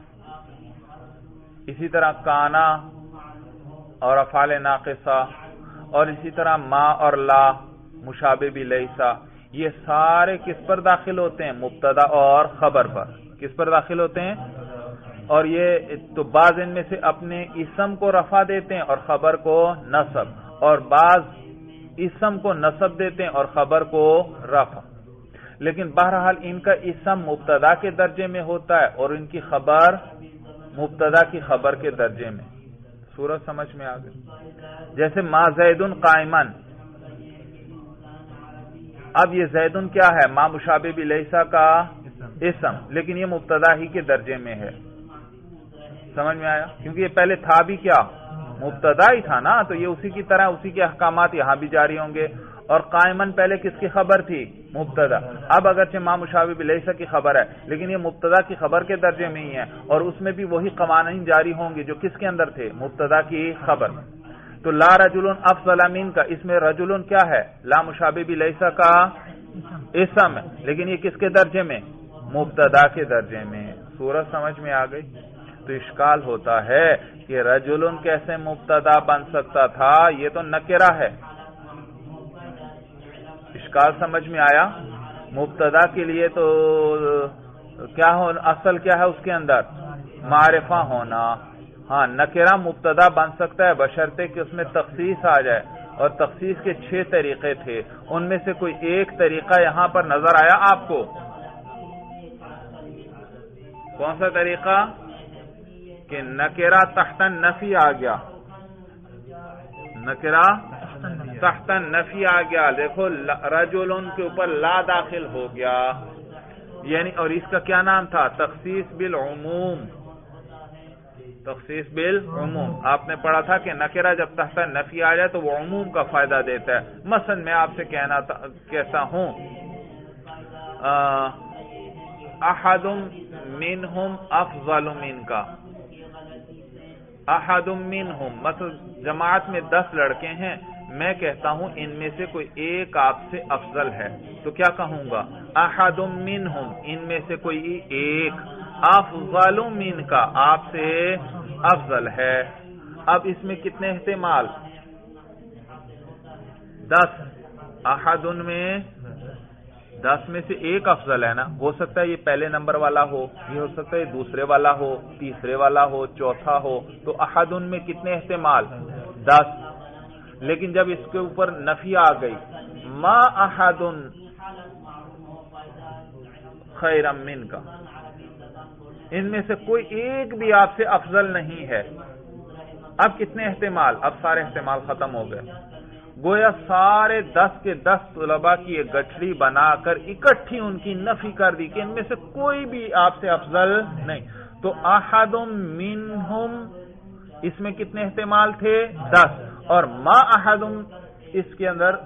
اسی طرح کانا اور افعال ناقصہ، اور اسی طرح ما اور لا مشابہ بھی لیسا، یہ سارے کس پر داخل ہوتے ہیں؟ مبتدا اور خبر پر. کس پر داخل ہوتے ہیں؟ اور یہ تو بعض ان میں سے اپنے اسم کو رفع دیتے ہیں اور خبر کو نصب، اور بعض اسم کو نصب دیتے ہیں اور خبر کو رفع. لیکن بہرحال ان کا اسم مبتدا کے درجے میں ہوتا ہے اور ان کی خبر مبتدا کی خبر کے درجے میں. صورت سمجھ میں آ گئی؟ جیسے ما زیدن قائمن، اب یہ زیدن کیا ہے؟ ما مشابہ بھی لیسا کا اسم، لیکن یہ مبتدا ہی کے درجے میں ہے. سمجھ میں آیا؟ کیونکہ یہ پہلے تھا بھی کیا؟ مبتدا ہی تھا نا، تو یہ اسی کی طرح اسی کے احکامات یہاں بھی جاری ہوں گے. اور قائمن پہلے کس کی خبر تھی؟ مبتدا. اب اگرچہ ما مشابہ بلیسا کی خبر ہے لیکن یہ مبتدا کی خبر کے درجے میں ہی ہے، اور اس میں بھی وہی قوانین جاری ہوں گے جو کس کے اندر تھے؟ مبتدا کی خبر. تو لا رجل افضل من کا، اس میں رجل کیا ہے؟ لا مشابہ بلیسا کا اسم ہے، لیکن یہ کس کے درجے میں؟ مبتدا کے درجے میں. صورت سمجھ میں آ گئی؟ تو اشکال ہوتا ہے کہ رجل کیسے مبتدا بن سکتا تھا؟ یہ تو نکرہ ہے. اشکال سمجھ میں آیا؟ مبتدا کے لیے تو کیا ہو، اصل کیا ہے اس کے اندر؟ معرفہ ہونا. ہاں، نکرہ مبتدا بن سکتا ہے بشرطے کہ اس میں تخصیص آ جائے، اور تخصیص کے چھ طریقے تھے، ان میں سے کوئی ایک طریقہ یہاں پر نظر آیا آپ کو؟ کون سا طریقہ؟ کہ نکرہ تحت نفی آ گیا. نکرہ تحت نفی آ گیا. دیکھو رجلن کے اوپر لا داخل ہو گیا، یعنی اور اس کا کیا نام تھا؟ تخصیص بالعموم. تخصیص بالعموم آپ نے پڑھا تھا کہ نکرہ جب تحت نفی آ جائے تو وہ عموم کا فائدہ دیتا ہے. مثلا میں آپ سے کہنا کہتا ہوں احد منہم افضل من کا. احد منہم، مثلا جماعت میں دس لڑکے ہیں، میں کہتا ہوں ان میں سے کوئی ایک آپ سے افضل ہے، تو کیا کہوں گا؟ احد منہم، ان میں سے کوئی ایک افضل من کا آپ سے افضل ہے. اب اس میں کتنے احتمال؟ دس. احد میں دس میں سے ایک افضل ہے نا. ہو سکتا ہے یہ پہلے نمبر والا ہو، یہ ہو سکتا ہے یہ دوسرے والا ہو، تیسرے والا ہو، چوتھا ہو. تو احد میں کتنے احتمال؟ دس. لیکن جب اس کے اوپر نفی آ گئی، ما احد خیر من کا، ان میں سے کوئی ایک بھی آپ سے افضل نہیں ہے. اب کتنے احتمال؟ اب سارے احتمال ختم ہو گئے. گویا سارے دس کے دس طلباء کی ایک گٹھڑی بنا کر اکٹھی ان کی نفی کر دی کہ ان میں سے کوئی بھی آپ سے افضل نہیں. تو احد منہم اس میں کتنے احتمال تھے؟ دس. اور ما احد اس کے اندر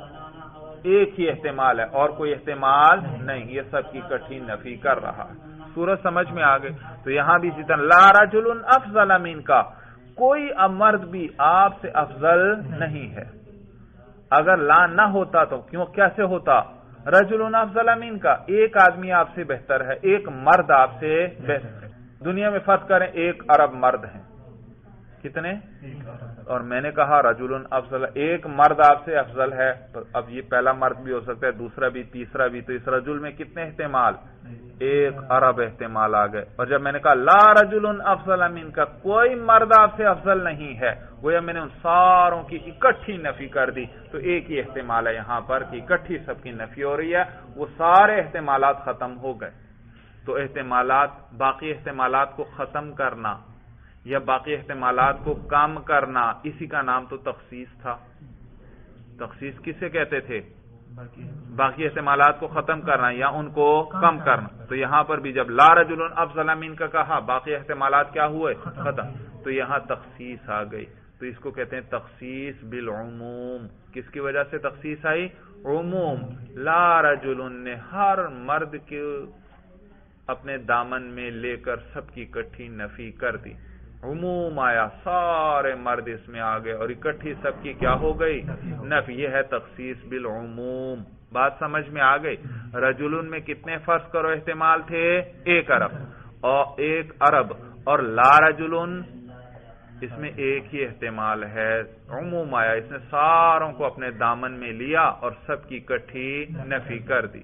ایک ہی احتمال ہے اور کوئی احتمال نہیں. یہ سب کی اکٹھی نفی کر رہا ہے. سورج سمجھ میں آ گئی. تو یہاں بھی اسی طرح لا رجل افضل من کا، کوئی مرد بھی آپ سے افضل نہیں ہے. اگر لا نہ ہوتا تو کیوں کیسے ہوتا؟ رجل افضل من کا، ایک آدمی آپ سے بہتر ہے، ایک مرد آپ سے بہتر ہے. دنیا میں فرض کریں ایک ارب مرد ہیں. کتنے؟ اور میں نے کہا رجل افضل، ایک مرد آپ سے افضل ہے. تو اب یہ پہلا مرد بھی ہو سکتا ہے، دوسرا بھی، تیسرا بھی. تو اس رجل میں کتنے احتمال؟ ایک ارب احتمال آ گئے. اور جب میں نے کہا لا رجل افضل من کا، کوئی مرد آپ سے افضل نہیں ہے، گویا میں نے ان ساروں کی اکٹھی نفی کر دی. تو ایک ہی احتمال ہے یہاں پر کہ اکٹھی سب کی نفی ہو رہی ہے. وہ سارے احتمالات ختم ہو گئے. تو احتمالات، باقی احتمالات کو ختم کرنا یا باقی احتمالات کو کم کرنا، اسی کا نام تو تخصیص تھا. تخصیص کسے کہتے تھے؟ باقی احتمالات کو ختم کرنا یا ان کو کم کرنا. تو یہاں پر بھی جب لا رجل افضل من کا کہا، باقی احتمالات کیا ہوئے؟ ختم. تو یہاں تخصیص آ گئی. تو اس کو کہتے ہیں تخصیص بالعموم. کس کی وجہ سے تخصیص آئی؟ عموم. لا رجل نے ہر مرد کے اپنے دامن میں لے کر سب کی اکٹھی نفی کر دی. عموم آیا، سارے مرد اس میں آ گئے اور اکٹھی سب کی کیا ہو گئی؟ نفی. یہ ہے تخصیص بالعموم. بات سمجھ میں آ گئی. رجل میں کتنے فرض کرو احتمال تھے؟ ایک ارب اور ایک ارب. اور لا رجل اس میں ایک ہی احتمال ہے. عموم آیا، اس نے ساروں کو اپنے دامن میں لیا اور سب کی اکٹھی نفی کر دی.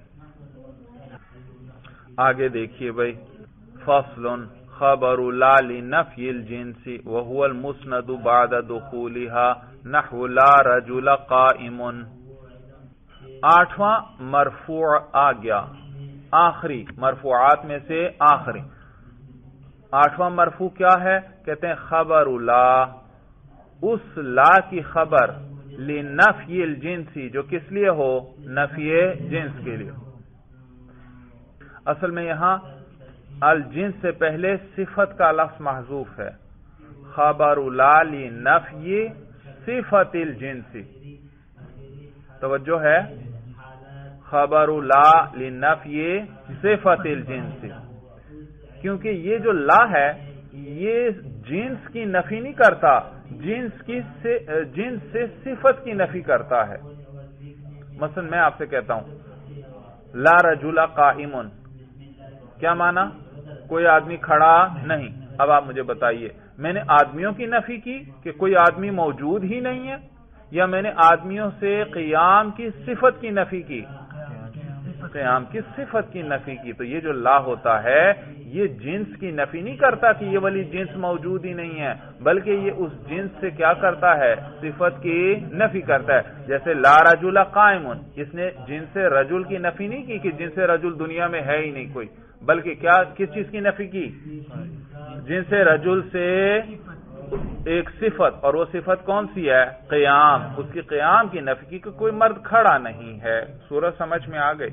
آگے دیکھیے بھائی، فصل خبر لا لنفی الجنس وهو المسند بعد دخولها نحو لا رجل قائم. آٹھواں مرفوع آ گیا، آخری مرفوعات میں سے آخری. آٹھواں مرفوع کیا ہے؟ کہتے ہیں خبر لا، اس لا کی خبر لنفی الجنسی، جو کس لیے ہو؟ نفی جنس کے لیے. اصل میں یہاں الجنس سے پہلے صفت کا لفظ محذوف ہے. خبر لا لنفی صفت الجنس. توجہ ہے، خبر لا لنفی صفت الجنس، کیونکہ یہ جو لا ہے یہ جنس کی نفی نہیں کرتا، جنس کی سے جنس سے صفت کی نفی کرتا ہے. مثلا میں آپ سے کہتا ہوں لا رجل قائم، کیا معنی؟ کوئی آدمی کھڑا نہیں. اب آپ مجھے بتائیے، میں نے آدمیوں کی نفی کی کہ کوئی آدمی موجود ہی نہیں ہے، یا میں نے آدمیوں سے قیام کی صفت کی نفی کی؟ قیام کی صفت کی نفی کی. تو یہ جو لا ہوتا ہے یہ جنس کی نفی نہیں کرتا کہ یہ والی جنس موجود ہی نہیں ہے، بلکہ یہ اس جنس سے کیا کرتا ہے؟ صفت کی نفی کرتا ہے. جیسے لا رجل قائم، اس نے جنس سے رجل کی نفی نہیں کی کہ جنس سے رجل دنیا میں ہے ہی نہیں کوئی، بلکہ کیا کس چیز کی نفی کی؟ جنس سے رجل سے ایک صفت، اور وہ صفت کون سی ہے؟ قیام. اس کی قیام کی نفی کی کہ کوئی مرد کھڑا نہیں ہے. سورج سمجھ میں آ گئی.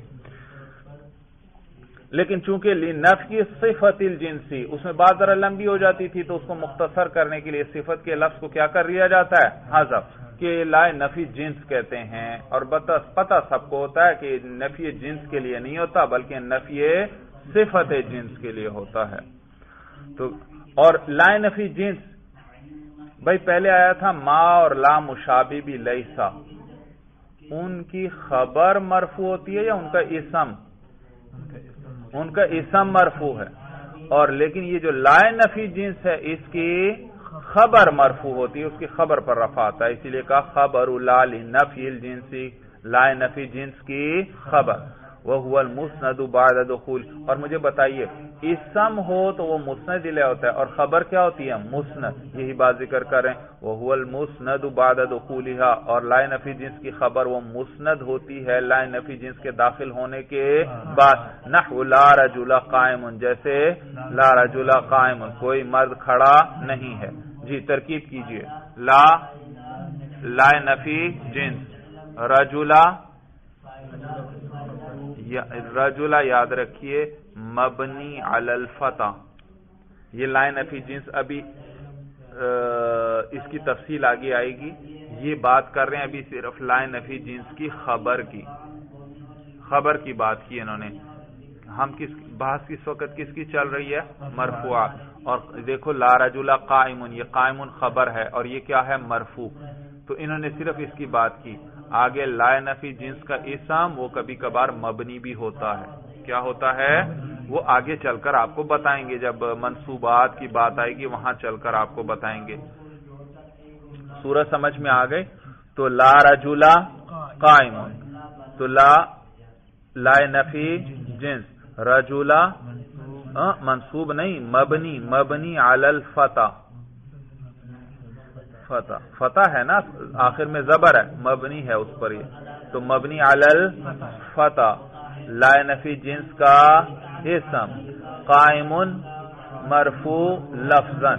لیکن چونکہ لنفی صفت الجنسی اس میں بات ذرا لمبی ہو جاتی تھی، تو اس کو مختصر کرنے کے لیے صفت کے لفظ کو کیا کر لیا جاتا ہے؟ حذف. کہ لا نفی جنس کہتے ہیں. اور پتہ سب کو ہوتا ہے کہ نفی جنس کے لیے نہیں ہوتا بلکہ نفی صفت جنس کے لیے ہوتا ہے. تو اور لا نفی جنس بھائی پہلے آیا تھا ما اور لا مشابہ بھی لیسا، ان کی خبر مرفوع ہوتی ہے یا ان کا اسم؟ ان کا اسم مرفوع ہے. اور لیکن یہ جو لائے نفی جنس ہے اس کی خبر مرفوع ہوتی ہے، اس کی خبر پر رفع آتا ہے، اسی لیے کہا خبر لا لنفی الجنسی، لائے نفی جنس کی خبر، وہو المسند بعد دخول۔ اور مجھے بتائیے اسم ہو تو وہ مسند لے ہوتا ہے اور خبر کیا ہوتی ہے؟ مسند، یہی بات ذکر کریں، وہو المسند بعد دخولها، اور لائے نفی جنس کی خبر وہ مسند ہوتی ہے لائے نفی جنس کے داخل ہونے کے بعد، نحو لا رجل قائم، جیسے لا رجل قائم، کوئی مرد کھڑا نہیں ہے۔ جی ترکیب کیجئے، لا لائے نفی جنس، رجلا رجلا یاد رکھیے مبنی علی الفتح، یہ لائن نفی جنس، ابھی اس کی تفصیل آگے آئے گی، یہ بات کر رہے ہیں ابھی صرف لائن نفی جنس کی خبر کی خبر کی بات کی انہوں نے۔ ہم کس بحث کس وقت کس کی چل رہی ہے؟ مرفوعات۔ اور دیکھو لا رجل قائم، یہ قائم خبر ہے اور یہ کیا ہے؟ مرفوع، تو انہوں نے صرف اس کی بات کی۔ آگے لائے نفی جنس کا اسم وہ کبھی کبھار مبنی بھی ہوتا ہے، کیا ہوتا ہے؟ وہ آگے چل کر آپ کو بتائیں گے، جب منصوبات کی بات آئے گی وہاں چل کر آپ کو بتائیں گے۔ سورہ سمجھ میں آ گئی؟ تو لا رجل قائم، تو لا لائے نفی جنس، رجل منصوب نہیں، مبنی مبنی علی الفتح، فتح فتح ہے نا، آخر میں زبر ہے، مبنی ہے اس پر، یہ تو مبنی علی الفتح، لائے نفی جنس کا اسم، قائم مرفوع لفظا،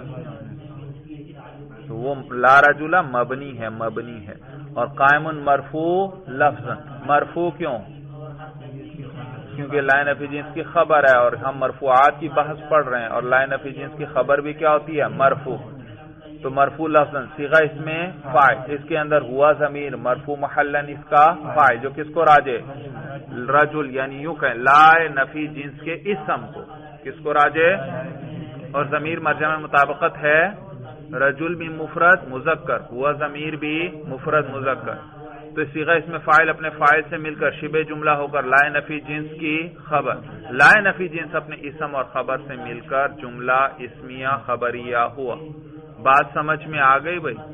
تو وہ لا رجل مبنی ہے مبنی ہے، اور قائم مرفوع لفظا، مرفوع کیوں؟ کیونکہ لائے نفی جنس کی خبر ہے اور ہم مرفوعات کی بحث پڑھ رہے ہیں، اور لائے نفی جنس کی خبر بھی کیا ہوتی ہے؟ مرفوع، تو مرفوع لفظاً صیغہ اس میں فاعل، اس کے اندر ہوا ضمیر مرفوع محلن اس کا فاعل، جو کس کو راجع؟ رجل، یعنی یوں کہیں لائے نفی جنس کے اسم کو، کس کو راجع؟ اور ضمیر مرجع میں مطابقت ہے، رجل بھی مفرد مذکر، ہوا ضمیر بھی مفرد مذکر، تو صیغہ اس میں فاعل اپنے فاعل سے مل کر شبہ جملہ ہو کر لائے نفی جنس کی خبر، لائے نفی جنس اپنے اسم اور خبر سے مل کر جملہ اسمیہ خبریہ ہوا۔ بات سمجھ میں آ گئی بھائی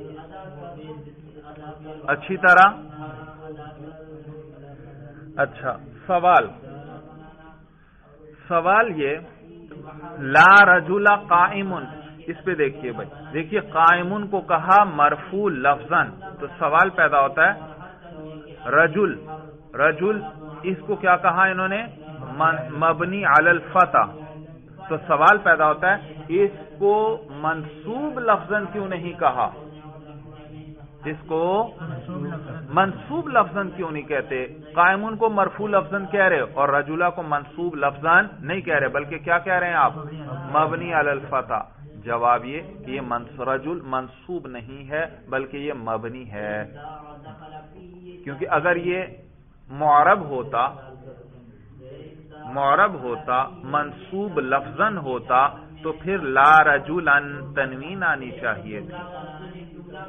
اچھی طرح؟ اچھا، سوال سوال یہ لا رجل قائم، اس پہ دیکھیے بھائی، دیکھیے قائمن کو کہا مرفوع لفظاً، تو سوال پیدا ہوتا ہے رجل رجل اس کو کیا کہا انہوں نے؟ مبنی علی الفتح، تو سوال پیدا ہوتا ہے اس کو منصوب لفظاً کیوں نہیں کہا؟ اس کو منصوب لفظاً کیوں نہیں کہتے؟ قائمن کو مرفوع لفظاً کہہ رہے اور رجلہ کو منصوب لفظاً نہیں کہہ رہے، بلکہ کیا کہہ رہے ہیں آپ؟ مبنی علی الفتح۔ جواب یہ کہ یہ رجل منصوب نہیں ہے بلکہ یہ مبنی ہے، کیونکہ اگر یہ معرب ہوتا معرب ہوتا منصوب لفظاً ہوتا تو پھر لا رجلن تنوین آنی چاہیے تھی۔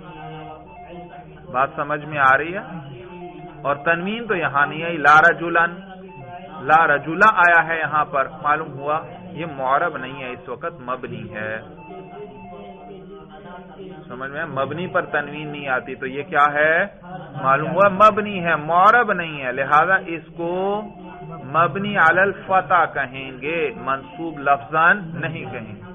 بات سمجھ میں آ رہی ہے؟ اور تنوین تو یہاں نہیں ہے، لا رجلن، لا رجلہ آیا ہے یہاں پر، معلوم ہوا یہ معرب نہیں ہے، اس وقت مبنی ہے۔ سمجھ میں؟ مبنی پر تنوین نہیں آتی تو یہ کیا ہے؟ معلوم ہوا مبنی ہے، معرب نہیں ہے، لہذا اس کو مبنی علی الفتح کہیں گے، منصوب لفظاً نہیں کہیں گے۔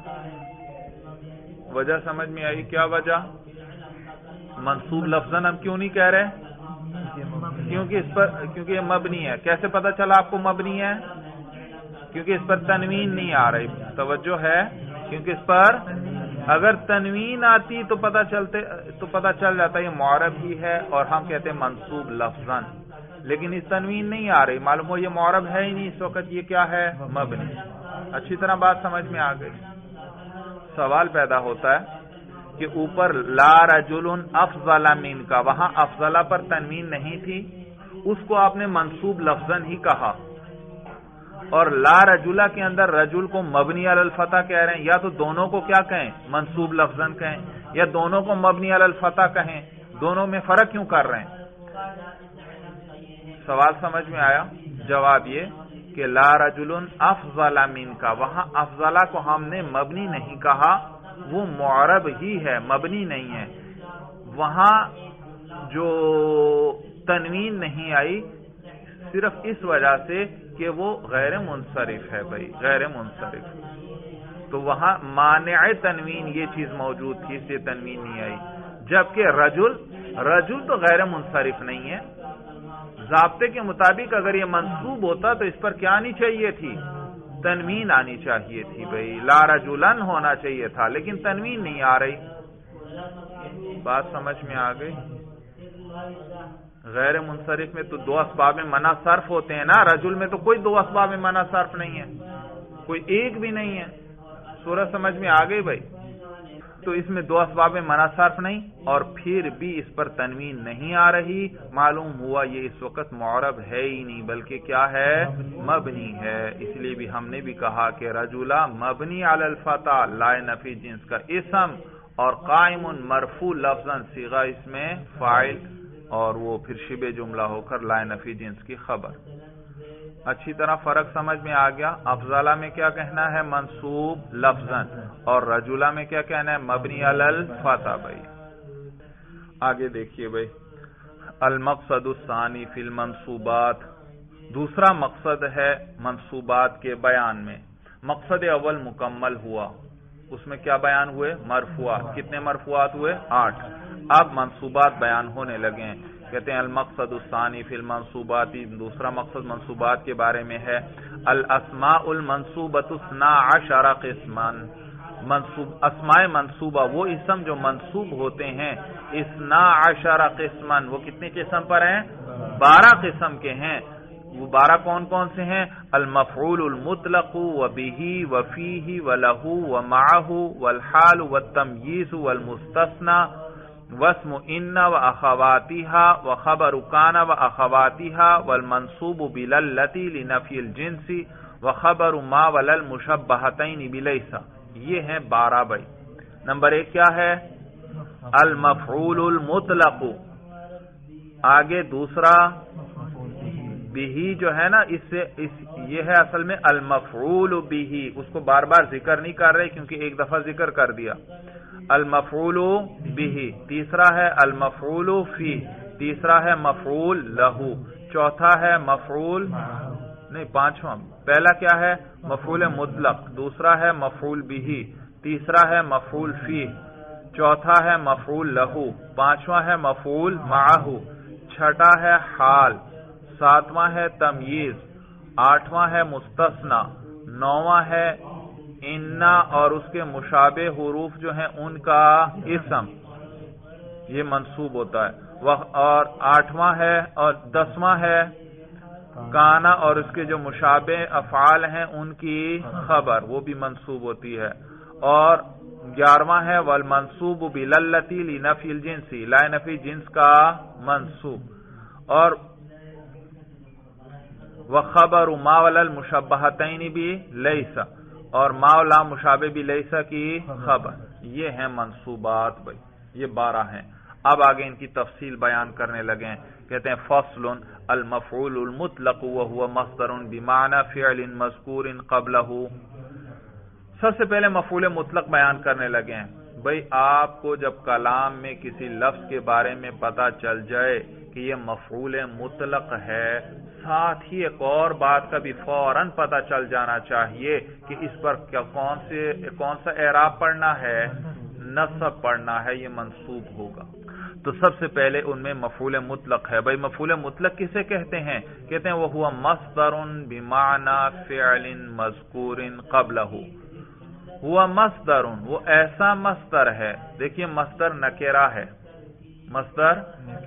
وجہ سمجھ میں آئی؟ کیا وجہ؟ منصوب لفظاً ہم کیوں نہیں کہہ رہے؟ کیونکہ اس پر کیونکہ یہ مبنی ہے۔ کیسے پتا چلا آپ کو مبنی ہے؟ کیونکہ اس پر تنوین نہیں آ رہی، توجہ ہے؟ کیونکہ اس پر اگر تنوین آتی تو پتہ چلتے تو پتہ چل جاتا یہ معرب ہی ہے اور ہم کہتے ہیں منصوب لفظاً، لیکن اس تنوین نہیں آ رہی، معلوم ہو یہ معرب ہے ہی نہیں، اس وقت یہ کیا ہے؟ مبنی۔ اچھی طرح بات سمجھ میں آ گئی؟ سوال پیدا ہوتا ہے کہ اوپر لا رجل افضل من کا، وہاں افضل پر تنوین نہیں تھی، اس کو آپ نے منصوب لفظاً ہی کہا، اور لا رجلہ کے اندر رجل کو مبنی علی الفتح کہہ رہے ہیں، یا تو دونوں کو کیا کہیں؟ منصوب لفظاً کہیں، یا دونوں کو مبنی علی الفتح کہیں، دونوں میں فرق کیوں کر رہے ہیں؟ سوال سمجھ میں آیا؟ جواب یہ کہ لا رجل افضل من کا، وہاں افضلہ کو ہم نے مبنی نہیں کہا، وہ معرب ہی ہے، مبنی نہیں ہے. وہاں جو تنوین نہیں آئی صرف اس وجہ سے کہ وہ غیر منصرف ہے بھائی، غیر منصرف. تو وہاں مانع تنوین یہ چیز موجود تھی، اس لیے تنوین نہیں آئی. جبکہ رجل رجل تو غیر منصرف نہیں ہے. ضابطے کے مطابق اگر یہ منصوب ہوتا تو اس پر کیا آنی چاہیے تھی؟ تنوین آنی چاہیے تھی بھائی، لا رجلن ہونا چاہیے تھا، لیکن تنوین نہیں آ رہی. بات سمجھ میں آ گئی؟ غیر منصرف میں تو دو اسباب منع صرف ہوتے ہیں نا، رجل میں تو کوئی دو اسباب منع صرف نہیں ہے، کوئی ایک بھی نہیں ہے. سورج سمجھ میں آ گئی بھائی؟ تو اس میں دو اسباب منع صرف نہیں، اور پھر بھی اس پر تنوین نہیں آ رہی. معلوم ہوا یہ اس وقت معرب ہے ہی نہیں، بلکہ کیا ہے؟ مبنی ہے. اس لیے بھی ہم نے بھی کہا کہ رجلا مبنی علی الفتح لا نفی جنس کا اسم، اور قائم مرفوع لفظاً صیغہ اس میں فاعل، اور وہ پھر شبہ جملہ ہو کر لا نفی جنس کی خبر. اچھی طرح فرق سمجھ میں آ گیا؟ افضلہ میں کیا کہنا ہے؟ منصوب لفظاً، اور رجلہ میں کیا کہنا ہے؟ مبنی علی الفتح. بھائی آگے دیکھیے بھائی، المقصد الثانی فی المنصوبات، دوسرا مقصد ہے منصوبات کے بیان میں. مقصد اول مکمل ہوا، اس میں کیا بیان ہوئے؟ مرفوعات. کتنے مرفوعات ہوئے؟ آٹھ. اب منصوبات بیان ہونے لگے ہیں. کہتے ہیں المقصد الثانی فی المنصوبات، دوسرا مقصد منصوبات کے بارے میں ہے. الاسماء المنصوبۃ اثنا عشر قسما، منصوب اسماء منصوبہ وہ اسم جو منصوب ہوتے ہیں، اثنا عشر قسما، وہ کتنے قسم پر ہیں؟ بارہ قسم کے ہیں. وہ بارہ کون کون سے ہیں؟ المفعول المطلق وبه وفيه وله ومعه والحال والتمييز والمستثنى واسم ان واخواتها وخبر كان واخواتها والمنصوب بالالتي لنفي الجنس وخبر ما وللمشبهتين بليس. یہ ہیں بارہ بھائی. نمبر ایک کیا ہے؟ المفعول المطلق. آگے دوسرا بھی جو ہے نا، اس سے اس یہ ہے اصل میں المفعول بھی، اس کو بار بار ذکر نہیں کر رہے کیونکہ ایک دفعہ ذکر کر دیا. المفعول بھی. تیسرا ہے المفعول فی. تیسرا ہے مفعول لہو. چوتھا ہے مفعول نہیں پانچواں پہلا کیا ہے؟ مفعول مطلق. دوسرا ہے مفعول بھی. تیسرا ہے مفعول فی. چوتھا ہے مفعول لہو. پانچواں ہے مفعول معہ. چھٹا ہے حال. ساتواں ہے تمییز. آٹھواں ہے مستثنی. نواں ہے انا اور اس کے مشابہ حروف جو ہیں ان کا اسم، یہ منصوب ہوتا ہے. اور آٹھواں ہے اور دسواں ہے کانا اور اس کے جو مشابہ افعال ہیں ان کی خبر، وہ بھی منصوب ہوتی ہے. اور گیارہواں ہے والمنصوب باللتی لنفی الجنس، لا نفی جنس کا منصوب. اور وخبر ما وللمشبہتین بھی لیسا، اور ما لا مشابہ بھی لیسا کی خبر. یہ ہیں منصوبات بھائی، یہ بارہ ہیں. اب آگے ان کی تفصیل بیان کرنے لگے ہیں. کہتے ہیں فصل المفعول المطلق وهو مصدر بمعنى فعل مذکور قبلہ. سب سے پہلے مفعول مطلق بیان کرنے لگے ہیں. بھائی آپ کو جب کلام میں کسی لفظ کے بارے میں پتا چل جائے کہ یہ مفعول مطلق ہے، ساتھ ہی ایک اور بات کا بھی فوراً پتا چل جانا چاہیے کہ اس پر کیا کون سے کون سا اعراب پڑھنا ہے؟ نصب پڑھنا ہے، یہ منصوب ہوگا. تو سب سے پہلے ان میں مفعول مطلق ہے. بھائی مفعول مطلق کسے کہتے ہیں؟ کہتے ہیں وہ ہوا مصدر بمعنى فعل مذکور قبلہ. ہوا مصدر، وہ ایسا مصدر ہے. دیکھیے مصدر نکرہ ہے. مصدر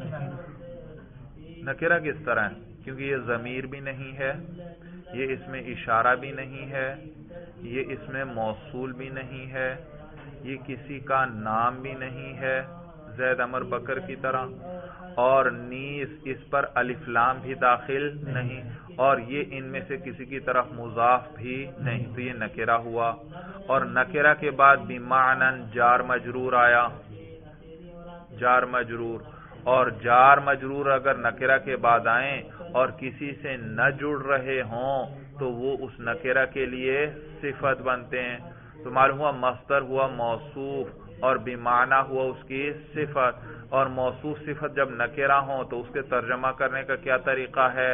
نکرہ کس طرح ہے؟ کیونکہ یہ ضمیر بھی نہیں ہے، یہ اس میں اشارہ بھی نہیں ہے، یہ اس میں موصول بھی نہیں ہے، یہ کسی کا نام بھی نہیں ہے زید عمر بکر کی طرح، اور نیز اس پر الف لام بھی داخل نہیں، اور یہ ان میں سے کسی کی طرف مضاف بھی نہیں. تو یہ نکرہ ہوا. اور نکرہ کے بعد بمعنی جار مجرور آیا، جار مجرور. اور جار مجرور اگر نکرہ کے بعد آئیں اور کسی سے نہ جڑ رہے ہوں تو وہ اس نکرہ کے لیے صفت بنتے ہیں. تو معلوم ہوا مصدر ہوا موصوف اور بمعنی ہوا اس کی صفت. اور موصوف صفت جب نکرہ ہوں تو اس کے ترجمہ کرنے کا کیا طریقہ ہے؟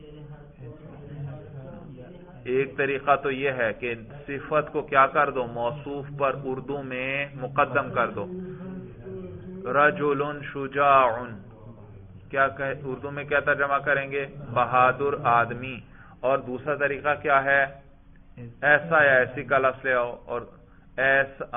ایک طریقہ تو یہ ہے کہ صفت کو کیا کر دو، موصوف پر اردو میں مقدم کر دو. رجل شجاع، کیا کہ اردو میں کیا ترجمہ کریں گے؟ بہادر آدمی. اور دوسرا طریقہ کیا ہے؟ ایسا یا ایسی کا لفظ لے آؤ اور ایسا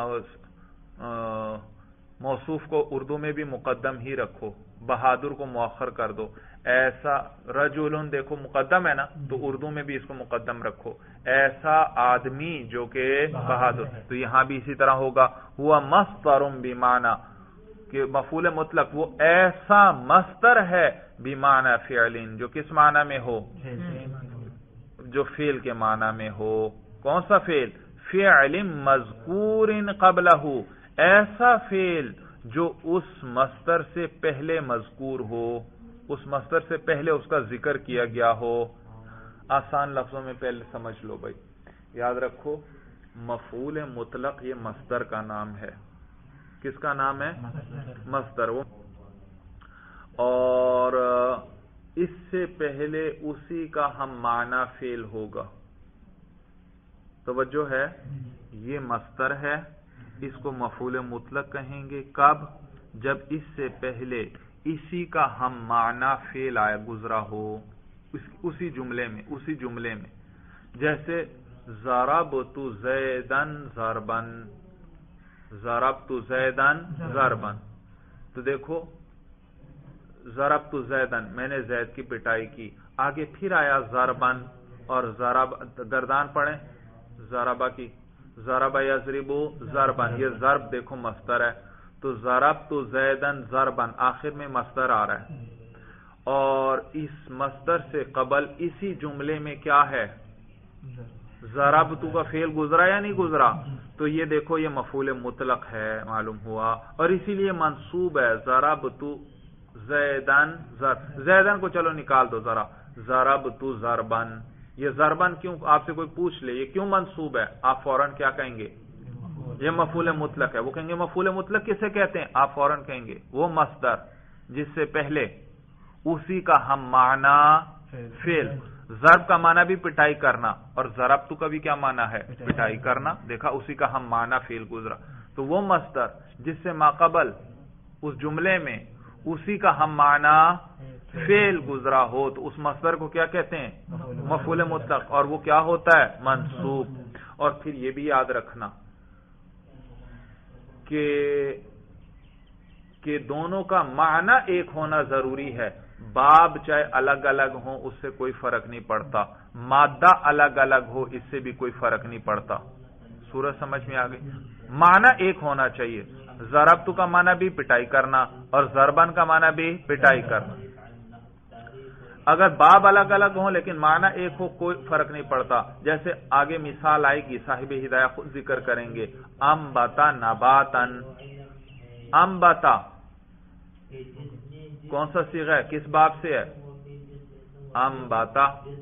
موصوف کو اردو میں بھی مقدم ہی رکھو، بہادر کو مؤخر کر دو. ایسا رجل دیکھو مقدم ہے نا، تو اردو میں بھی اس کو مقدم رکھو، ایسا آدمی جو کہ بہادر. تو یہاں بھی اسی طرح ہوگا. ہوا مصدر بمعنی، کہ مفعول مطلق وہ ایسا مصدر ہے بمعنی فعل، جو کس معنی میں ہو؟ جو فعل کے معنی میں ہو. کون سا فعل؟ فعل مذکور قبلہ، ایسا فعل جو اس مصدر سے پہلے مذکور ہو، اس مصدر سے پہلے اس کا ذکر کیا گیا ہو. آسان لفظوں میں پہلے سمجھ لو بھائی، یاد رکھو مفعول مطلق یہ مصدر کا نام ہے. کس کا نام ہے؟ مصدر. وہ اور اس سے پہلے اسی کا ہم معنی فعل ہوگا. توجہ ہے، یہ مصدر ہے، اس کو مفعول مطلق کہیں گے. کب؟ جب اس سے پہلے اسی کا ہم معنی فعل آیا گزرا ہو اسی جملے میں اسی جملے میں جیسے ضربت زیدن ضربن، ضربت زیدن ضربن. تو دیکھو ضربت زیدن، میں نے زید کی پٹائی کی. آگے پھر آیا ضربن اور ضرب، گردان پڑھیں ضربہ کی، ضربہ یضربو ضربن، یہ ضرب دیکھو مصدر ہے. تو ضربت زیدن ضربن آخر میں مصدر آ رہا ہے. اور اس مصدر سے قبل اسی جملے میں کیا ہے؟ ضربت کا فعل گزرا یا نہیں گزرا؟ تو یہ دیکھو یہ مفعول مطلق ہے معلوم ہوا، اور اسی لیے منصوب ہے. ضربت زیدن ضرب، زیدن کو چلو نکال دو ذرا، ضربت ضربن. یہ ضربن کیوں، آپ سے کوئی پوچھ لے یہ کیوں منصوب ہے، آپ فوراً کیا کہیں گے؟ یہ مفعول مطلق ہے. وہ کہیں گے مفعول مطلق کسے کہتے ہیں؟ آپ فوراً کہیں گے وہ مصدر جس سے پہلے اسی کا ہم معنی فعل. ضرب کا معنی بھی پٹائی کرنا، اور ضربت کا بھی کیا معنی ہے؟ پٹائی کرنا. دیکھا اسی کا ہم معنی فعل گزرا. تو وہ مصدر جس سے ماقبل اس جملے میں اسی کا ہم معنی فعل گزرا ہو تو اس مصدر کو کیا کہتے ہیں؟ مفعول مطلق. اور وہ کیا ہوتا ہے؟ منصوب. اور پھر یہ بھی یاد رکھنا کہ کہ دونوں کا معنی ایک ہونا ضروری ہے. باب چاہے الگ الگ ہوں اس سے کوئی فرق نہیں پڑتا، مادہ الگ الگ ہو اس سے بھی کوئی فرق نہیں پڑتا. سورج سمجھ میں آ گئی؟ معنی ایک ہونا چاہیے. ضربت کا معنی بھی پٹائی کرنا اور ضربن کا معنی بھی پٹائی کرنا. اگر باب الگ الگ ہوں لیکن معنی ایک ہو کوئی فرق نہیں پڑتا. جیسے آگے مثال آئے گی، صاحب ہدایہ خود ذکر کریں گے. انبتا نباتن، انبتا کون سا صیغہ ہے، کس باب سے ہے؟ انبتا،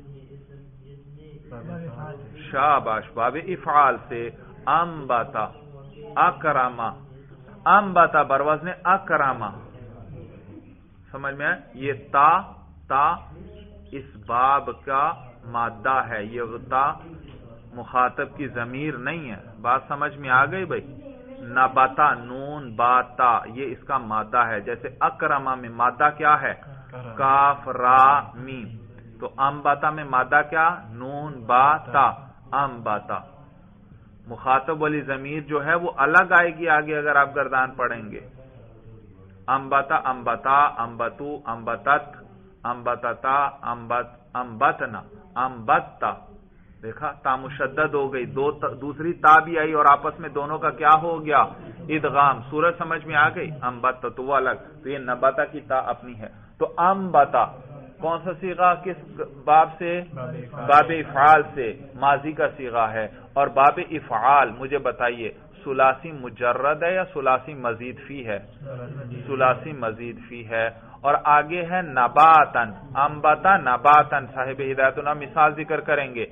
شاباش، باب افعال سے. انبتا اکرما، انبتا بروزن اکرما. سمجھ میں آئے؟ یہ تا تا اس باب کا مادہ ہے، یہ تا مخاطب کی ضمیر نہیں ہے. بات سمجھ میں آ گئی بھائی؟ نبتا نون باتا یہ اس کا مادہ ہے. جیسے اکرما میں مادہ کیا ہے؟ کاف را میم. تو انبتا میں مادہ کیا؟ نون باتا، انبتا. مخاطب والی ضمیر جو ہے وہ الگ آئے گی آگے اگر آپ گردان پڑھیں گے. انبتا انبتا انبتو انبتت انبتتا انبت انبتنا انبتتا. دیکھا تا مشدد ہو گئی، دو تا دوسری تا بھی آئی اور آپس میں دونوں کا کیا ہو گیا؟ ادغام. سورج سمجھ میں آ گئی؟ انبتا تو وہ الگ، تو یہ نبتا کی تا اپنی ہے. تو انبتا کون سا صیغہ، کس باب سے؟ باب افعال سے. ماضی کا صیغہ ہے. اور باب افعال مجھے بتائیے ثلاثی مجرد ہے یا ثلاثی مزید فی ہے؟ ثلاثی مزید فی ہے. اور آگے ہے نباتن، انبتا نباتن. صاحب ہدایت نا مثال ذکر کریں گے.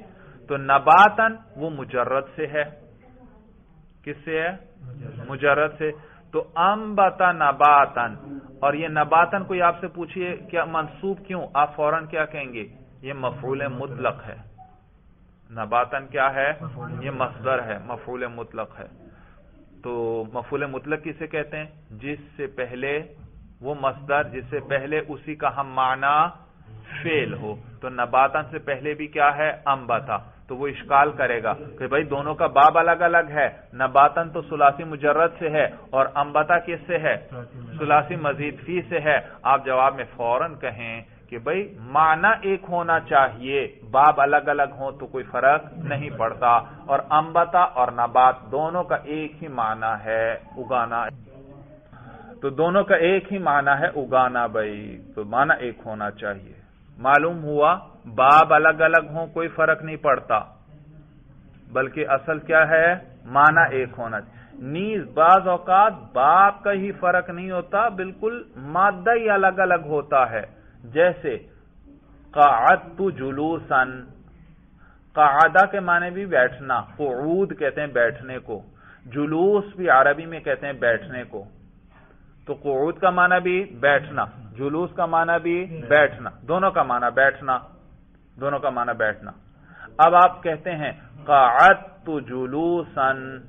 تو نباتن وہ مجرد سے ہے، کس سے ہے؟ مجرد سے. تو انبتا نباتن، اور یہ نباتن کوئی آپ سے پوچھئے کیا منصوب کیوں، آپ فوراً کیا کہیں گے؟ یہ مفعول مطلق ہے. نباتن کیا ہے؟ یہ مصدر ہے، مفعول مطلق ہے. تو مفعول مطلق کسے کہتے ہیں؟ جس سے پہلے وہ مصدر جس سے پہلے اسی کا ہم معنی فعل ہو. تو نباتن سے پہلے بھی کیا ہے؟ انبتا. تو وہ اشکال کرے گا کہ بھائی دونوں کا باب الگ الگ ہے، نباتن تو ثلاثی مجرد سے ہے اور انبتا کس سے ہے؟ ثلاثی مزید فی سے ہے. آپ جواب میں فوراً کہیں کہ بھائی معنی ایک ہونا چاہیے، باب الگ الگ ہوں تو کوئی فرق نہیں پڑتا، اور انبتا اور نبات دونوں کا ایک ہی معنی ہے، اگانا. تو دونوں کا ایک ہی معنی ہے، اگانا. بھائی تو معنی ایک ہونا چاہیے. معلوم ہوا باب الگ الگ ہوں کوئی فرق نہیں پڑتا، بلکہ اصل کیا ہے؟ معنی ایک ہونا چاہیے. نیز بعض اوقات باب کا ہی فرق نہیں ہوتا، بالکل مادہ ہی الگ الگ ہوتا ہے. جیسے قعدت جلوسا، قعدہ کے معنی بھی بیٹھنا، قعود کہتے ہیں بیٹھنے کو، جلوس بھی عربی میں کہتے ہیں بیٹھنے کو. تو قعود کا معنی بھی بیٹھنا، جلوس کا معنی بھی بیٹھنا، دونوں کا معنی بیٹھنا، دونوں کا معنی بیٹھنا. اب آپ کہتے ہیں قعدت جلوسا،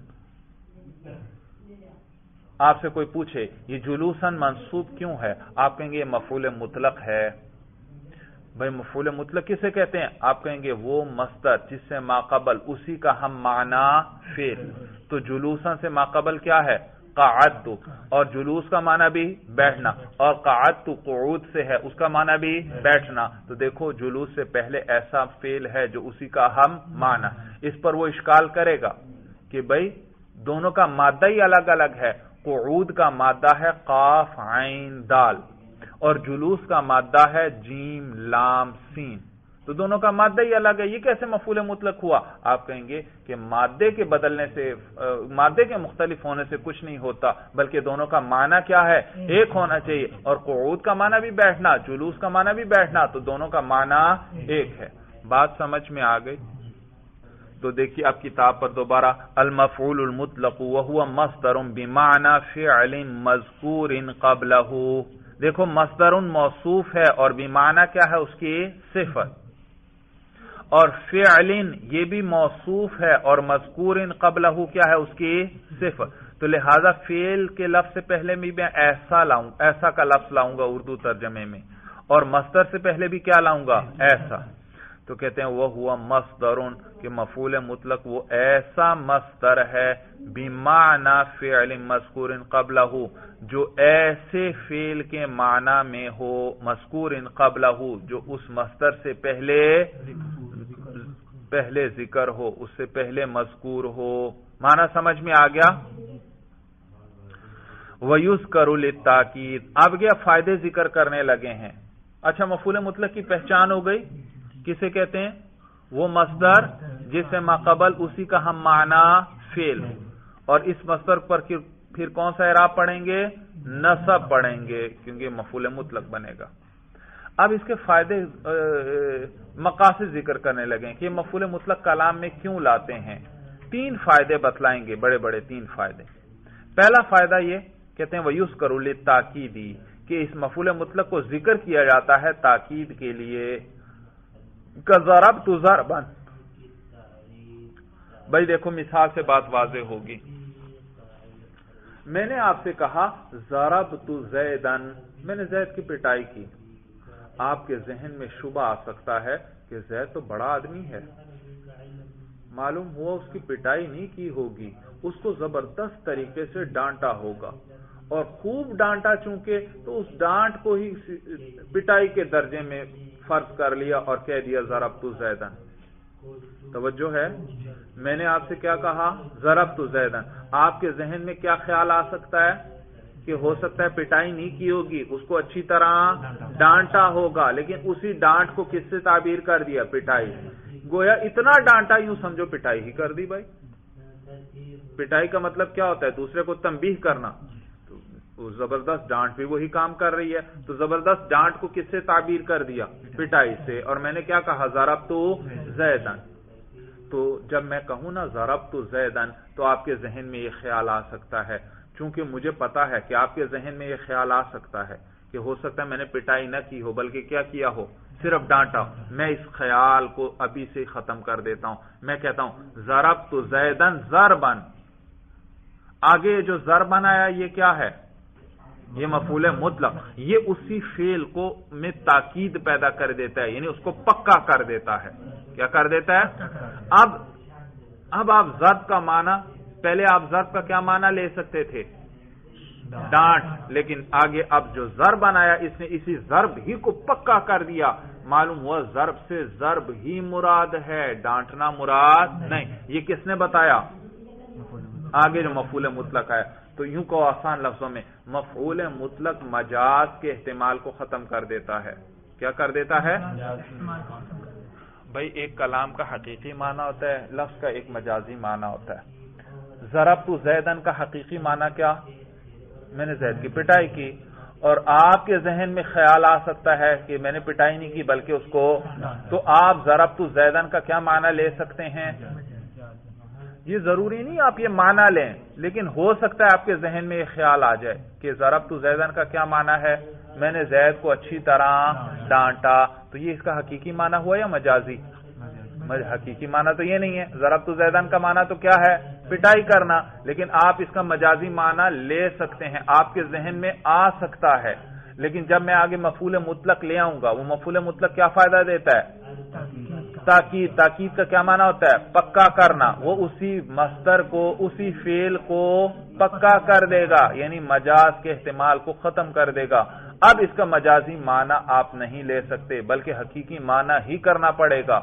آپ سے کوئی پوچھے یہ جلوسن منصوب کیوں ہے، آپ کہیں گے یہ مفعول مطلق ہے. بھائی مفعول مطلق کسے کہتے ہیں؟ آپ کہیں گے وہ مصدر جس سے ما قبل اسی کا ہم معنی فعل. تو جلوسن سے ما قبل کیا ہے؟ قعدت، اور جلوس کا معنی بھی بیٹھنا، اور قعدت قعود سے ہے اس کا معنی بھی بیٹھنا. تو دیکھو جلوس سے پہلے ایسا فعل ہے جو اسی کا ہم معنی. اس پر وہ اشکال کرے گا کہ بھائی دونوں کا مادہ ہی الگ الگ ہے. قعود کا مادہ ہے قاف عین دال، اور جلوس کا مادہ ہے جیم لام سین. تو دونوں کا مادہ ہی الگ ہے، یہ کیسے مفعول مطلق ہوا؟ آپ کہیں گے کہ مادے کے بدلنے سے، مادے کے مختلف ہونے سے کچھ نہیں ہوتا، بلکہ دونوں کا معنی کیا ہے؟ ایک ہونا چاہیے. اور قعود کا معنی بھی بیٹھنا، جلوس کا معنی بھی بیٹھنا، تو دونوں کا معنی ایک ہے. بات سمجھ میں آ گئی؟ تو دیکھیے اب کتاب پر دوبارہ، المفعول المطلق وهو مصدر بمعنى فعل مذکور قبلہ. دیکھو مصدر موصوف ہے اور بمعنی کیا ہے؟ اس کی صفت. اور فعل یہ بھی موصوف ہے اور مذکور قبلہ کیا ہے؟ اس کی صفت. تو لہذا فعل کے لفظ سے پہلے بھی میں ایسا لاؤں، ایسا کا لفظ لاؤں گا اردو ترجمے میں، اور مصدر سے پہلے بھی کیا لاؤں گا؟ ایسا. تو کہتے ہیں وہ ہوا مصدر، کہ مفعول مطلق وہ ایسا مصدر ہے بمعنی فعل مذکور قبلہ، جو ایسے فعل کے معنی میں ہو، مذکور قبلہ جو اس مصدر سے پہلے پہلے ذکر ہو، اس سے پہلے مذکور ہو. معنی سمجھ میں آ گیا؟ وَيُذْكَرُ لِلتَّأْكِيدِ. اب گیا فائدے ذکر کرنے لگے ہیں. اچھا مفعول مطلق کی پہچان ہو گئی. کسے کہتے ہیں؟ وہ مصدر جس سے ما قبل اسی کا ہم معنی فعل، اور اس مصدر پر پھر کون سا اعراب پڑھیں گے؟ نصب پڑھیں گے، کیونکہ مفعول مطلق بنے گا. اب اس کے فائدے مقاصد ذکر کرنے لگے کہ یہ مفعول مطلق کلام میں کیوں لاتے ہیں. تین فائدے بتلائیں گے، بڑے بڑے تین فائدے. پہلا فائدہ یہ کہتے ہیں وَيُذْكَرُ لِلتَّأْكِيدِ، کہ اس مفعول مطلق کو ذکر کیا جاتا ہے تاکید کے لیے. كَضَرَبْتُ ضَرْبًا، بھائی دیکھو مثال سے بات واضح ہوگی. میں نے آپ سے کہا ضربت زیدن، میں نے زید کی پٹائی کی. آپ کے ذہن میں شبہ آ سکتا ہے کہ زید تو بڑا آدمی ہے، معلوم ہوا اس کی پٹائی نہیں کی ہوگی، اس کو زبردست طریقے سے ڈانٹا ہوگا، اور خوب ڈانٹا چونکہ تو اس ڈانٹ کو ہی پٹائی کے درجے میں فرض کر لیا اور کہہ دیا ضربت زیدن. توجہ ہے؟ میں نے آپ سے کیا کہا؟ ضربت زیدن. آپ کے ذہن میں کیا خیال آ سکتا ہے کہ ہو سکتا ہے پٹائی نہیں کی ہوگی، اس کو اچھی طرح ڈانٹا ہوگا، لیکن اسی ڈانٹ کو کس سے تعبیر کر دیا؟ پٹائی. گویا اتنا ڈانٹا، یوں سمجھو پٹائی ہی کر دی. بھائی پٹائی کا مطلب کیا ہوتا ہے؟ دوسرے کو تنبیہ کرنا. تو زبردست ڈانٹ بھی وہی کام کر رہی ہے، تو زبردست ڈانٹ کو کس سے تعبیر کر دیا؟ پٹائی سے. اور میں نے کیا کہا؟ ضربت زیدن. تو جب میں کہوں نا ضربت زیدن تو آپ کے ذہن میں یہ خیال آ سکتا ہے، چونکہ مجھے پتا ہے کہ آپ کے ذہن میں یہ خیال آ سکتا ہے کہ ہو سکتا ہے میں نے پٹائی نہ کی ہو بلکہ کیا کیا ہو، صرف ڈانٹا. میں اس خیال کو ابھی سے ختم کر دیتا ہوں. میں کہتا ہوں ضربت زیدن ضربن. آگے جو ضربن آیا یہ کیا ہے؟ یہ مفعول مطلق. یہ اسی فعل کو میں تاکید پیدا کر دیتا ہے، یعنی اس کو پکا کر دیتا ہے. کیا کر دیتا ہے؟ اب اب آپ ضرب کا معنی، پہلے آپ ضرب کا کیا معنی لے سکتے تھے؟ ڈانٹ. لیکن آگے اب جو ضرب بنایا اس نے اسی ضرب ہی کو پکا کر دیا. معلوم ہوا ضرب سے ضرب ہی مراد ہے، ڈانٹنا مراد نہیں. یہ کس نے بتایا؟ آگے جو مفعول مطلق ہے. تو یوں کو آسان لفظوں میں مفعول مطلق مجاز کے احتمال کو ختم کر دیتا ہے. کیا کر دیتا ہے؟ بھائی ایک کلام کا حقیقی معنی ہوتا ہے، لفظ کا ایک مجازی معنی ہوتا ہے. ضربت زیدن کا حقیقی معنی کیا؟ میں نے زید کی پٹائی کی. اور آپ کے ذہن میں خیال آ سکتا ہے کہ میں نے پٹائی نہیں کی بلکہ اس کو، تو آپ ضربت زیدن کا کیا معنی لے سکتے ہیں؟ یہ ضروری نہیں آپ یہ معنی لیں، لیکن ہو سکتا ہے آپ کے ذہن میں یہ خیال آ جائے کہ ضربت زیدن کا کیا معنی ہے؟ میں نے زید کو اچھی طرح ڈانٹا. تو یہ اس کا حقیقی معنی ہوا یا مجازی؟ حقیقی معنی تو یہ نہیں ہے. ضربت زیدن کا معنی تو کیا ہے؟ پٹائی کرنا. لیکن آپ اس کا مجازی معنی لے سکتے ہیں، آپ کے ذہن میں آ سکتا ہے. لیکن جب میں آگے مفعول مطلق لے آؤں گا، وہ مفعول مطلق کیا فائدہ دیتا ہے؟ تاکید. تاکید کا کیا معنی ہوتا ہے؟ پکا کرنا. وہ اسی مصدر کو، اسی فعل کو پکا کر دے گا، یعنی مجاز کے احتمال کو ختم کر دے گا. اب اس کا مجازی معنی آپ نہیں لے سکتے بلکہ حقیقی معنی ہی کرنا پڑے گا.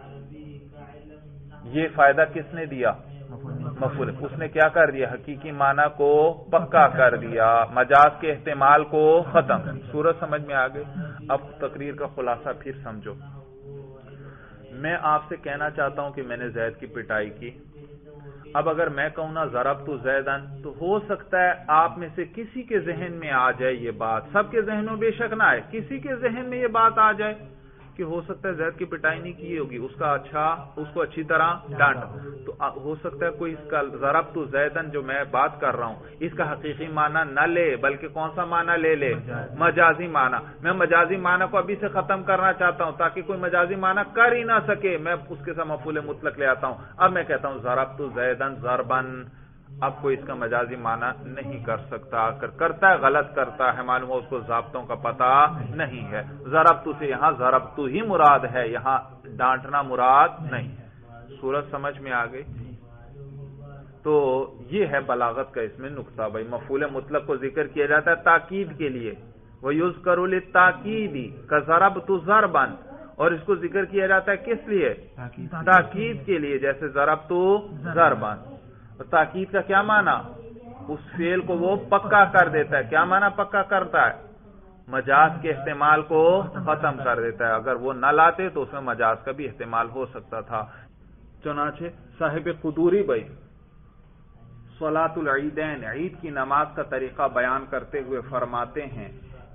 یہ فائدہ کس نے دیا؟ مفعول. اس نے کیا کر دیا؟ حقیقی معنی کو پکا کر دیا، مجاز کے احتمال کو ختم. صورت سمجھ میں آ گئی؟ اب تقریر کا خلاصہ پھر سمجھو. میں آپ سے کہنا چاہتا ہوں کہ میں نے زید کی پٹائی کی. اب اگر میں کہوں نا ضربت زیدن تو ہو سکتا ہے آپ میں سے کسی کے ذہن میں آ جائے یہ بات. سب کے ذہن میں بے شک نہ آئے، کسی کے ذہن میں یہ بات آ جائے کہ ہو سکتا ہے زید کی پٹائی نہیں کی ہوگی، اس کا اچھا اس کو اچھی طرح ڈانٹ. تو ہو سکتا ہے کوئی اس کا ضربت زیدن جو میں بات کر رہا ہوں اس کا حقیقی معنی نہ لے بلکہ کون سا معنی لے لے؟ مجازی معنی. میں مجازی معنی کو ابھی سے ختم کرنا چاہتا ہوں تاکہ کوئی مجازی معنی کر ہی نہ سکے. میں اس کے ساتھ مفعول مطلق لے آتا ہوں. اب میں کہتا ہوں ضربت زیدن ضربن. اب کوئی اس کا مجازی معنی نہیں کر سکتا، اگر کرتا ہے غلط کرتا ہے، معلوم ہو اس کو ضابطوں کا پتہ نہیں ہے. ضربت سے یہاں ضربت ہی مراد ہے، یہاں ڈانٹنا مراد نہیں. صورت سمجھ میں آ گئی؟ تو یہ ہے بلاغت کا اس میں نقطہ. بھائی مفعول مطلق کو ذکر کیا جاتا ہے تاکید کے لیے، وَيُذْكَرُ لِلتَّاكِيدِ كَضَرَبْتُ ضَرْبًا، اور اس کو ذکر کیا جاتا ہے کس لیے؟ تاکید کے لیے، جیسے ضربت ضربًا. تاکید کا کیا معنی؟ اس فعل کو وہ پکا کر دیتا ہے. کیا معنی پکا کرتا ہے؟ مجاز کے احتمال کو ختم کر دیتا ہے. اگر وہ نہ لاتے تو اس میں مجاز کا بھی احتمال ہو سکتا تھا. چنانچہ صاحب قدوری بھائی صلاۃ العیدین، عید کی نماز کا طریقہ بیان کرتے ہوئے فرماتے ہیں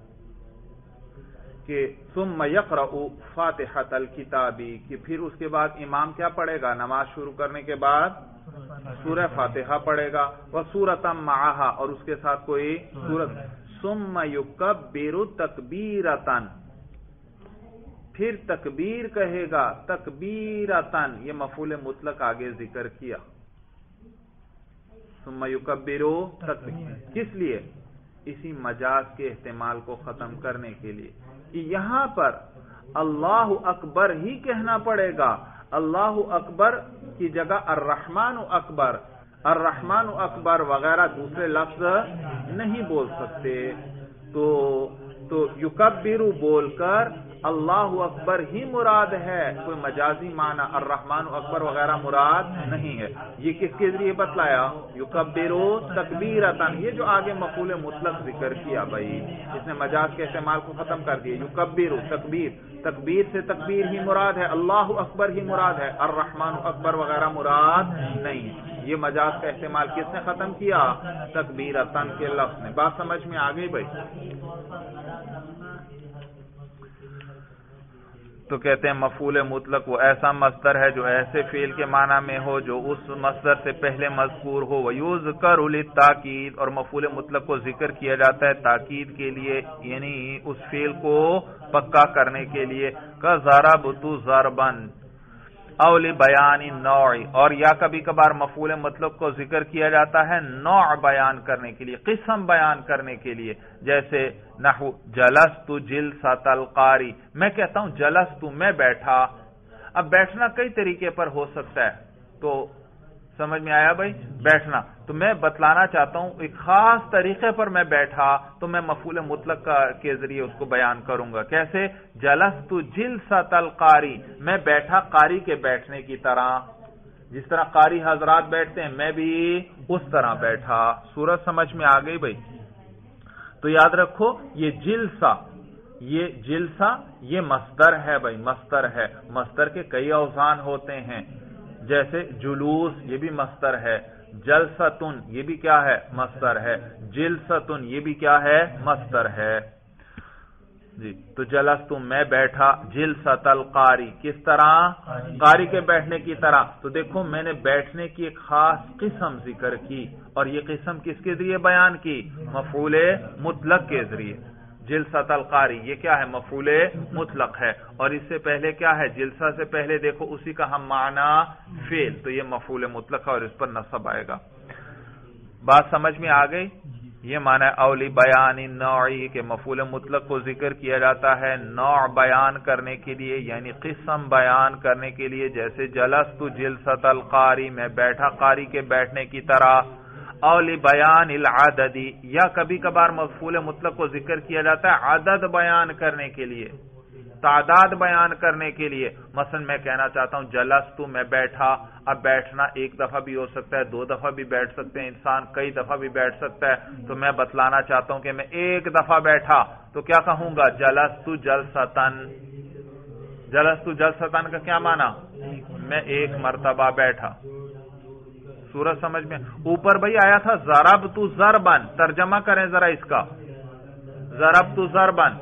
کہ ثم یقرأ فاتحۃ الکتاب، کہ پھر اس کے بعد امام کیا پڑھے گا؟ نماز شروع کرنے کے بعد سورہ فاتحہ پڑھے گا، وسورۃ معہا، اور اس کے ساتھ کوئی سورت. ثم یکبر تکبیرۃ، پھر تکبیر کہے گا. تکبیرۃ یہ مفعول مطلق آگے ذکر کیا. ثم یکبر تکبیر، کس لیے؟ اسی مجاز کے احتمال کو ختم کرنے کے لیے کہ یہاں پر اللہ اکبر ہی کہنا پڑے گا. اللہ اکبر کی جگہ الرحمن اکبر، الرحمن اکبر وغیرہ دوسرے لفظ نہیں بول سکتے. تو تو یکبر بول کر اللہ اکبر ہی مراد ہے، کوئی مجازی معنی الرحمن اکبر وغیرہ مراد نہیں ہے. یہ کس کے ذریعے بتلایا؟ یکبر تکبیرۃ. یہ جو آگے مفعول مطلق ذکر کیا بھائی، اس نے مجاز کے استعمال کو ختم کر دیا. یکبر تکبیر، تکبیر سے تکبیر ہی مراد ہے، اللہ اکبر ہی مراد ہے، الرحمن اکبر وغیرہ مراد نہیں ہے. یہ مجاز کا استعمال کس نے ختم کیا؟ تکبیرۃ کے لفظ نے. بات سمجھ میں آ گئی بھائی؟ تو کہتے ہیں مفعول مطلق وہ ایسا مصدر ہے جو ایسے فعل کے معنی میں ہو جو اس مصدر سے پہلے مذکور ہو، وَيُذْكَرُ لِلتَّأْكِيدِ، اور مفعول مطلق کو ذکر کیا جاتا ہے تاکید کے لیے، یعنی اس فعل کو پکا کرنے کے لیے، كَضَرَبْتُ ضَرْبًا او لبیان نوع، اور یا کبھی کبھار مفعول مطلق کو ذکر کیا جاتا ہے نوع بیان کرنے کے لیے، قسم بیان کرنے کے لیے، جیسے نحو جلست جلسۃ القاری، میں کہتا ہوں جلست میں بیٹھا۔ اب بیٹھنا کئی طریقے پر ہو سکتا ہے، تو سمجھ میں آیا بھائی؟ بیٹھنا تو میں بتلانا چاہتا ہوں ایک خاص طریقے پر میں بیٹھا، تو میں مفعول مطلق کے ذریعے اس کو بیان کروں گا۔ کیسے؟ جلست جلسۃ القاری، میں بیٹھا قاری کے بیٹھنے کی طرح، جس طرح قاری حضرات بیٹھتے ہیں میں بھی اس طرح بیٹھا۔ صورت سمجھ میں آ گئی بھائی؟ تو یاد رکھو یہ جلسہ، یہ جلسہ یہ مصدر ہے بھائی، مصدر ہے، مصدر کے کئی اوزان ہوتے ہیں، جیسے جلوس یہ بھی مصدر ہے، جلستن یہ بھی کیا ہے؟ مصدر ہے، جلستن یہ بھی کیا ہے؟ مصدر ہے جی۔ تو جلست میں بیٹھا، جلست القاری کس طرح؟ قاری کے بیٹھنے کی طرح۔ تو دیکھو میں نے بیٹھنے کی ایک خاص قسم ذکر کی، اور یہ قسم کس کے ذریعے بیان کی؟ مفعول مطلق کے ذریعے۔ جلسۃ القاری یہ کیا ہے؟ مفعول مطلق ہے، اور اس سے پہلے کیا ہے؟ جلسہ سے پہلے دیکھو اسی کا ہم معنی فعل، تو یہ مفعول مطلق ہے اور اس پر نصب آئے گا۔ بات سمجھ میں آ گئی؟ یہ معنی اولی بیان نوعی کہ مفعول مطلق کو ذکر کیا جاتا ہے نوع بیان کرنے کے لیے، یعنی قسم بیان کرنے کے لیے، جیسے جلست جلسۃ القاری میں بیٹھا قاری کے بیٹھنے کی طرح، اولی بیان العددی، یا کبھی کبھار مفعول مطلق کو ذکر کیا جاتا ہے عدد بیان کرنے کے لیے، تعداد بیان کرنے کے لیے۔ مثلا میں کہنا چاہتا ہوں جلست میں بیٹھا، اب بیٹھنا ایک دفعہ بھی ہو سکتا ہے، دو دفعہ بھی بیٹھ سکتے ہیں انسان، کئی دفعہ بھی بیٹھ سکتا ہے، تو میں بتلانا چاہتا ہوں کہ میں ایک دفعہ بیٹھا تو کیا کہوں گا؟ جلست جلستن۔ جلست جلستن کا کیا معنی؟ میں ایک مرتبہ بیٹھا۔ سورج سمجھ میں؟ اوپر بھائی آیا تھا ضربت ضربن، ترجمہ کریں ذرا اس کا، ضربت ضربن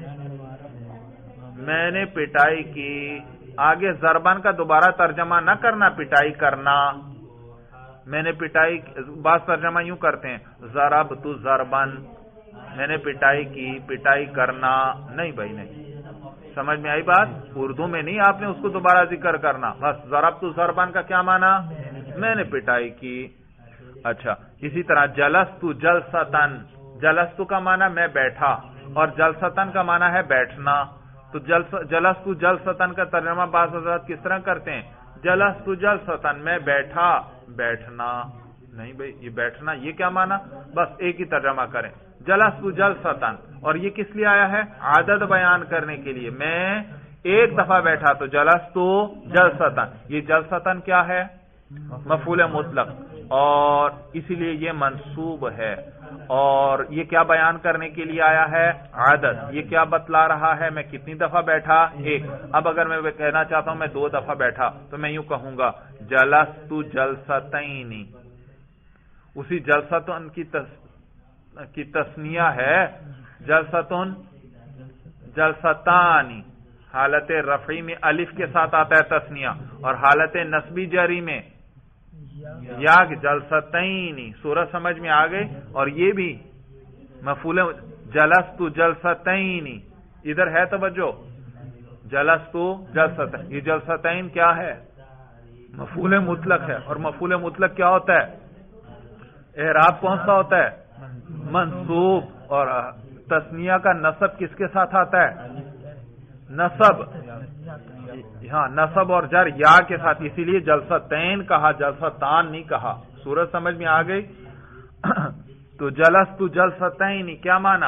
میں نے پٹائی کی۔ آگے ضربن کا دوبارہ ترجمہ نہ کرنا پٹائی کرنا، میں نے پٹائی، بعض ترجمہ یوں کرتے ہیں ضربت ضربن میں نے پٹائی کی، پٹائی کرنا، نہیں بھائی نہیں، سمجھ میں آئی بات؟ اردو میں نہیں آپ نے اس کو دوبارہ ذکر کرنا، بس ضربت ضربن کا کیا معنی؟ میں نے پٹائی کی۔ اچھا اسی طرح جلست جلستن، جلست کا معنی میں بیٹھا، اور جلستن کا معنی ہے بیٹھنا۔ تو جلست جلستن کا ترجمہ بعض حضرات کس طرح کرتے ہیں؟ جلست جلستن میں بیٹھا، بیٹھنا، نہیں بھائی یہ بیٹھنا یہ کیا معنی؟ بس ایک ہی ترجمہ کریں، جلست جلستن، اور یہ کس لیے آیا ہے؟ عدد بیان کرنے کے لیے، میں ایک دفعہ بیٹھا تو جلست جلستن، یہ جلستن کیا ہے؟ مفعول مطلق، اور اسی لیے یہ منصوب ہے، اور یہ کیا بیان کرنے کے لیے آیا ہے؟ عدد۔ یہ کیا بتلا رہا ہے؟ میں کتنی دفعہ بیٹھا؟ ایک۔ اب اگر میں کہنا چاہتا ہوں میں دو دفعہ بیٹھا تو میں یوں کہوں گا جلست جلستین، اسی جلستن کی تس... کی تسنیہ ہے، جلستن جلستانی، حالت رفعی میں الف کے ساتھ آتا ہے تسنیہ، اور حالت نصبی جری میں یا جلستین۔ سورج سمجھ میں آ گئی؟ اور یہ بھی مفعول جلست جلستین، ادھر ہے توجہ، جلست جلستین، یہ جلستین کیا ہے؟ مفعول مطلق ہے، اور مفعول مطلق کیا ہوتا ہے؟ اعراب کون سا ہوتا ہے؟ منصوب، اور تسنیہ کا نصب کس کے ساتھ آتا ہے؟ نصب، ہاں نصب اور جر یا کے ساتھ، اسی لیے جلستین کہا، جلستان نہیں کہا۔ سورج سمجھ میں آ گئی؟ تو جلست جلستین کیا معنی؟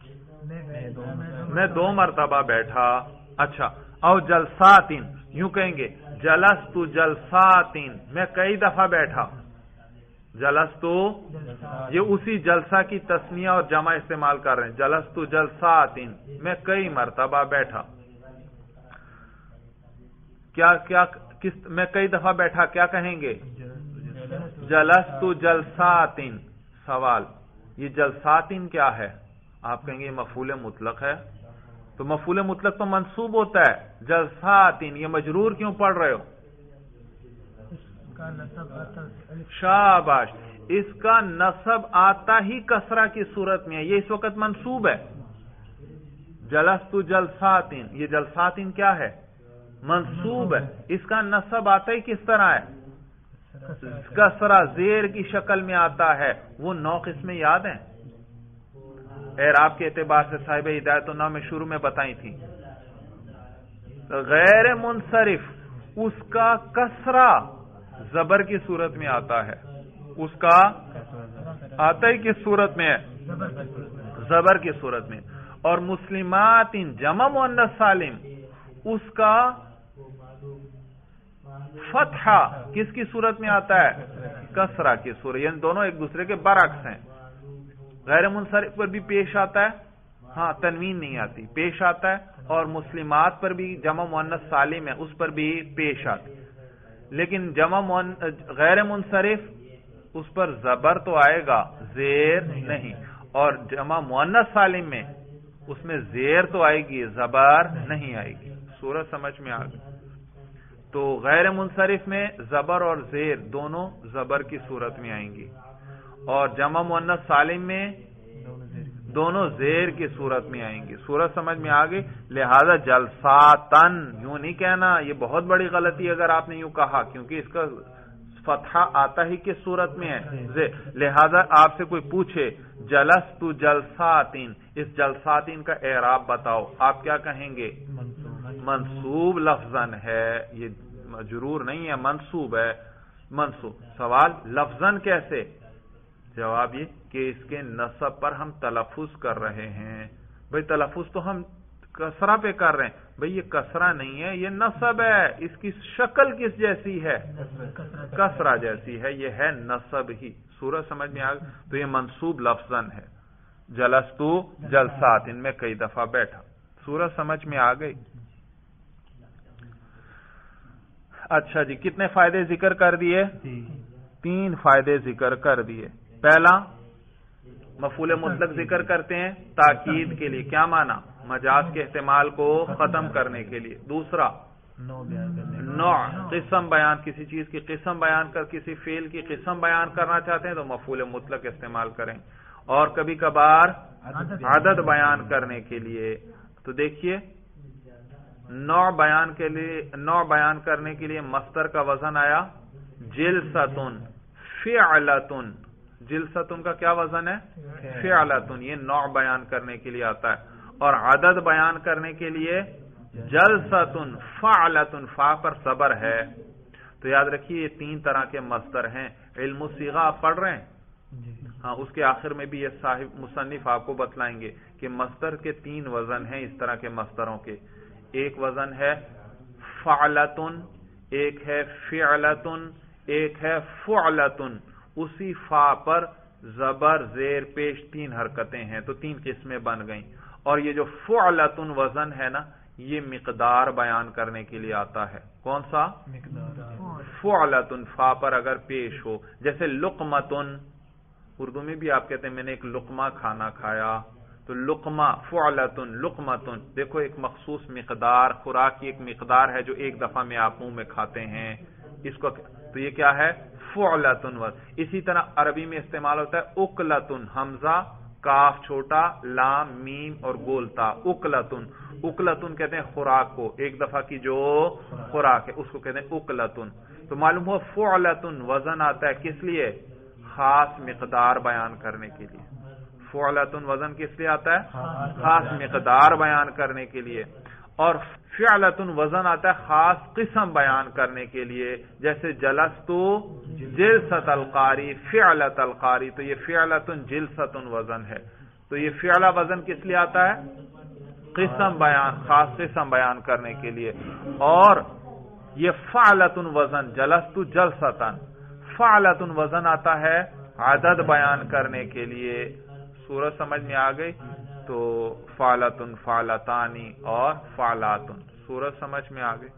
میں دو مرتبہ بیٹھا۔ اچھا، او جلساتین یوں کہیں گے جلست جلساتین میں کئی دفعہ بیٹھا، جلست یہ اسی جلسہ کی تسنیہ اور جمع استعمال کر رہے ہیں، جلست جلساتین میں کئی مرتبہ بیٹھا۔ کیا کیا کس میں کئی دفعہ بیٹھا کیا کہیں گے؟ جلست جلساتین۔ سوال، یہ جلساتین کیا ہے؟ آپ کہیں گے مفعول مطلق ہے، تو مفعول مطلق تو منصوب ہوتا ہے. جلساتن یہ مجرور کیوں پڑھ رہے ہو؟ شاباش، اس کا نصب آتا ہی کسرہ کی صورت میں ہے، یہ اس وقت منصوب ہے. جلست جلساتن، یہ جلساتن کیا ہے؟ منصوب ہے. اس کا نصب آتا ہی کس طرح ہے؟ کسرہ زیر کی شکل میں آتا ہے. وہ نو قسمیں یاد ہیں اعراب کے اعتبار سے صاحب ہدایت النحو میں شروع میں بتائی تھی. غیر منصرف اس کا کسرہ زبر کی صورت میں آتا ہے. اس کا آتا ہی کس صورت میں ہے؟ زبر کی صورت میں. اور مسلمات ان جمع مؤنث سالم اس کا فتحہ کس کی صورت میں آتا ہے؟ کسرہ کی صورت. یعنی دونوں ایک دوسرے کے برعکس ہیں. غیر منصرف پر بھی پیش آتا ہے، ہاں تنوین نہیں آتی، پیش آتا ہے. اور مسلمات پر بھی جمع مؤنث سالم ہے، اس پر بھی پیش آتی. لیکن جمع غیر منصرف اس پر زبر تو آئے گا، زیر نہیں. اور جمع مؤنث سالم میں اس میں زیر تو آئے گی، زبر نہیں آئے گی. صورت سمجھ میں آ گئی. تو غیر منصرف میں زبر اور زیر دونوں زبر کی صورت میں آئیں گی، اور جمع مؤنث سالم میں دونوں زیر کی صورت میں آئیں گی. صورت سمجھ میں آ گئی. لہذا جلساتن یوں نہیں کہنا، یہ بہت بڑی غلطی اگر آپ نے یوں کہا، کیونکہ اس کا فتحہ آتا ہی کس صورت میں ہے؟ لہذا آپ سے کوئی پوچھے جلست جلساتن، اس جلساتن کا اعراب بتاؤ، آپ کیا کہیں گے؟ منصوب لفظاً ہے، یہ مجرور نہیں ہے، منصوب ہے. منصوب. سوال لفظاً کیسے؟ جواب یہ کہ اس کے نصب پر ہم تلفظ کر رہے ہیں. بھئی تلفظ تو ہم کسرہ پہ کر رہے ہیں. بھئی یہ کسرہ نہیں ہے، یہ نصب ہے. اس کی شکل کس جیسی ہے؟ کسرہ جیسی ہے، یہ ہے نصب ہی. صورت سمجھ میں آ گئی. تو یہ منصوب لفظاً ہے. جلستو جلسات ان میں کئی دفعہ بیٹھا. صورت سمجھ میں آ گئی. اچھا جی، کتنے فائدے ذکر کر دیے؟ تین فائدے ذکر کر دیے. پہلا مفعول مطلق ذکر کرتے ہیں تاکید کے لیے، کیا معنی؟ مجاز کے احتمال کو ختم کرنے کے لیے. دوسرا نوع قسم بیان، کسی چیز کی قسم بیان کر کسی فعل کی قسم بیان کرنا چاہتے ہیں تو مفعول مطلق استعمال کریں. اور کبھی کبھار عدد بیان کرنے کے لیے. تو دیکھیے نوع بیان کے لیے نوع بیان کرنے کے لیے مصدر کا وزن آیا جلستن فعلتن. جلستن کا کیا وزن ہے؟ فعلتن. یہ نوع بیان کرنے کے لیے آتا ہے. اور عدد بیان کرنے کے لیے جلستن فعلتن، فا پر صبر ہے. تو یاد رکھیے یہ تین طرح کے مصدر ہیں. علم الصیغہ آپ پڑھ رہے ہیں؟ ہاں، اس کے آخر میں بھی یہ صاحب مصنف آپ کو بتلائیں گے کہ مصدر کے تین وزن ہیں. اس طرح کے مصدروں کے ایک وزن ہے فعلتن، ایک ہے فعلتن، ایک ہے فعلتن. اسی فا پر زبر زیر پیش تین حرکتیں ہیں تو تین قسمیں بن گئیں. اور یہ جو فعلتن وزن ہے نا، یہ مقدار بیان کرنے کے لیے آتا ہے. کون سا؟ فعلتن، فا پر اگر پیش ہو. جیسے لقمتن، اردو میں بھی آپ کہتے ہیں میں نے ایک لقمہ کھانا کھایا. تو لقمہ فعلتن لقمتن، دیکھو ایک مخصوص مقدار، خوراک کی ایک مقدار ہے جو ایک دفعہ میں آپ منہ میں کھاتے ہیں. اس کو تو یہ کیا ہے؟ فعلتن. اسی طرح عربی میں استعمال ہوتا ہے اکلتن، حمزہ کاف چھوٹا لام میم اور گولتا. اکلتن، اکلتن کہتے ہیں خوراک کو، ایک دفعہ کی جو خوراک ہے اس کو کہتے ہیں اکلتن. تو معلوم ہوا فعلتن وزن آتا ہے کس لیے؟ خاص مقدار بیان کرنے کے لیے. فعلتن وزن کس لیے آتا ہے؟ خاص مقدار بیان کرنے کے لیے. اور فعلتن وزن آتا ہے خاص قسم بیان کرنے کے لیے. جیسے جلستو جلست القاری فعلت القاری، تو یہ فعلتن جلستن وزن ہے. تو یہ فعلہ وزن کس لیے آتا ہے؟ قسم بیان، خاص قسم بیان کرنے کے لیے. اور یہ فعلتن وزن جلستو جلستن، فعلتن وزن آتا ہے عدد بیان کرنے کے لیے. صورت سمجھ میں آ گئی. تو فعلتن فعلتانی اور فعلاتن. صورت سمجھ میں آ گئی.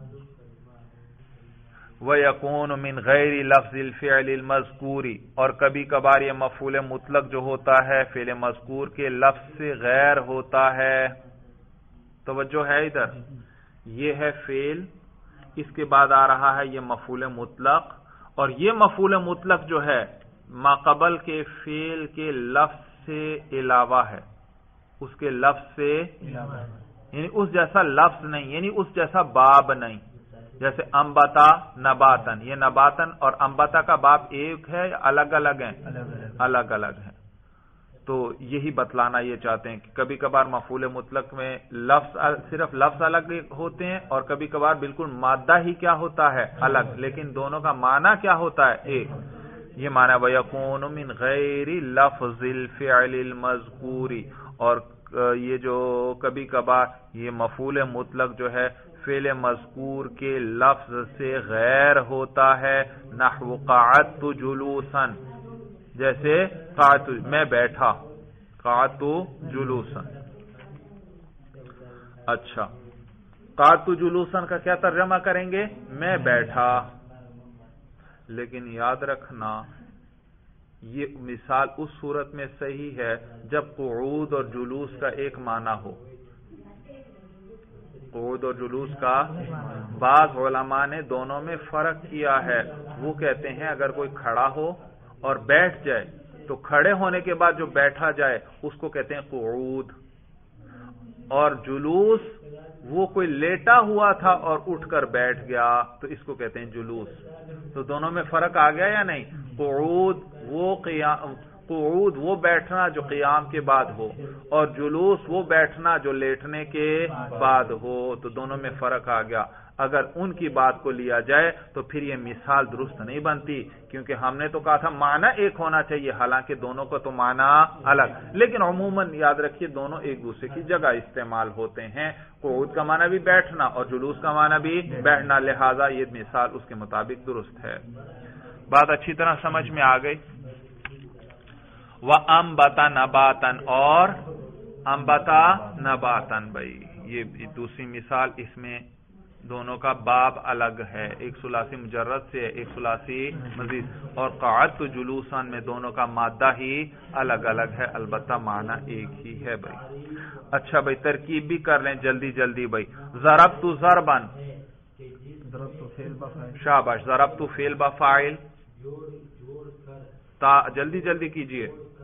وَيَكُونُ مِنْ غَيْرِ لَفْظِ الْفِعْلِ الْمَذْكُورِ، اور کبھی کبھار یہ مفعول مطلق جو ہوتا ہے فعل مذکور کے لفظ سے غیر ہوتا ہے. توجہ ہے ادھر؟ یہ ہے فعل، اس کے بعد آ رہا ہے یہ مفعول مطلق، اور یہ مفعول مطلق جو ہے ما قبل کے فعل کے لفظ سے علاوہ ہے، اس کے لفظ سے یعنی اس جیسا لفظ نہیں، یعنی اس جیسا باب نہیں. جیسے انبتا نباتن، یہ نباتن اور انبتا کا باب ایک ہے یا الگ الگ ہیں؟ الگ الگ ہیں. تو یہی بتلانا یہ چاہتے ہیں کہ کبھی کبھار مفعول مطلق میں لفظ صرف لفظ الگ ہوتے ہیں، اور کبھی کبھار بالکل مادہ ہی کیا ہوتا ہے الگ، لیکن دونوں کا معنی کیا ہوتا ہے ایک. یہ معنی وَيَكُونُ مِنْ غَيْرِ لَفْظِ الْفِعْلِ الْمَذْكُورِ، اور یہ جو کبھی کبھار یہ مفعول مطلق جو ہے فعل مذکور کے لفظ سے غیر ہوتا ہے. نحو قعدت جلوسا، جیسے قعدت میں بیٹھا، قعدت جلوسا. اچھا، قعدت جلوسا کا کیا ترجمہ کریں گے؟ میں بیٹھا. لیکن یاد رکھنا یہ مثال اس صورت میں صحیح ہے جب قعود اور جلوس کا ایک معنی ہو. قعود اور جلوس کا بعض علماء نے دونوں میں فرق کیا ہے. وہ کہتے ہیں اگر کوئی کھڑا ہو اور بیٹھ جائے تو کھڑے ہونے کے بعد جو بیٹھا جائے اس کو کہتے ہیں قعود، اور جلوس وہ کوئی لیٹا ہوا تھا اور اٹھ کر بیٹھ گیا تو اس کو کہتے ہیں جلوس. تو دونوں میں فرق آ گیا یا نہیں؟ قعود وہ قیام قعود وہ بیٹھنا جو قیام کے بعد ہو، اور جلوس وہ بیٹھنا جو لیٹنے کے بعد ہو. تو دونوں میں فرق آ گیا. اگر ان کی بات کو لیا جائے تو پھر یہ مثال درست نہیں بنتی، کیونکہ ہم نے تو کہا تھا معنی ایک ہونا چاہیے، حالانکہ دونوں کا تو معنی الگ. لیکن عموماً یاد رکھیے دونوں ایک دوسرے کی جگہ استعمال ہوتے ہیں. قعود کا معنی بھی بیٹھنا اور جلوس کا معنی بھی بیٹھنا، لہذا یہ مثال اس کے مطابق درست ہے. بات اچھی طرح سمجھ میں آ گئی. وَأَنبَتَ نَبَاتًا، اور انبتا نباتن. بھائی یہ دوسری مثال، اس میں دونوں کا باب الگ ہے، ایک ثلاثی مجرد سے ایک ثلاثی مزید. اور قعدت جلوسا میں دونوں کا مادہ ہی الگ الگ ہے، البتہ معنی ایک ہی ہے. بھائی اچھا بھائی ترکیب بھی کر لیں جلدی جلدی. بھائی ضربت ضربا، شاباش. ضربت فعل بفاعل، تا جلدی جلدی کیجئے.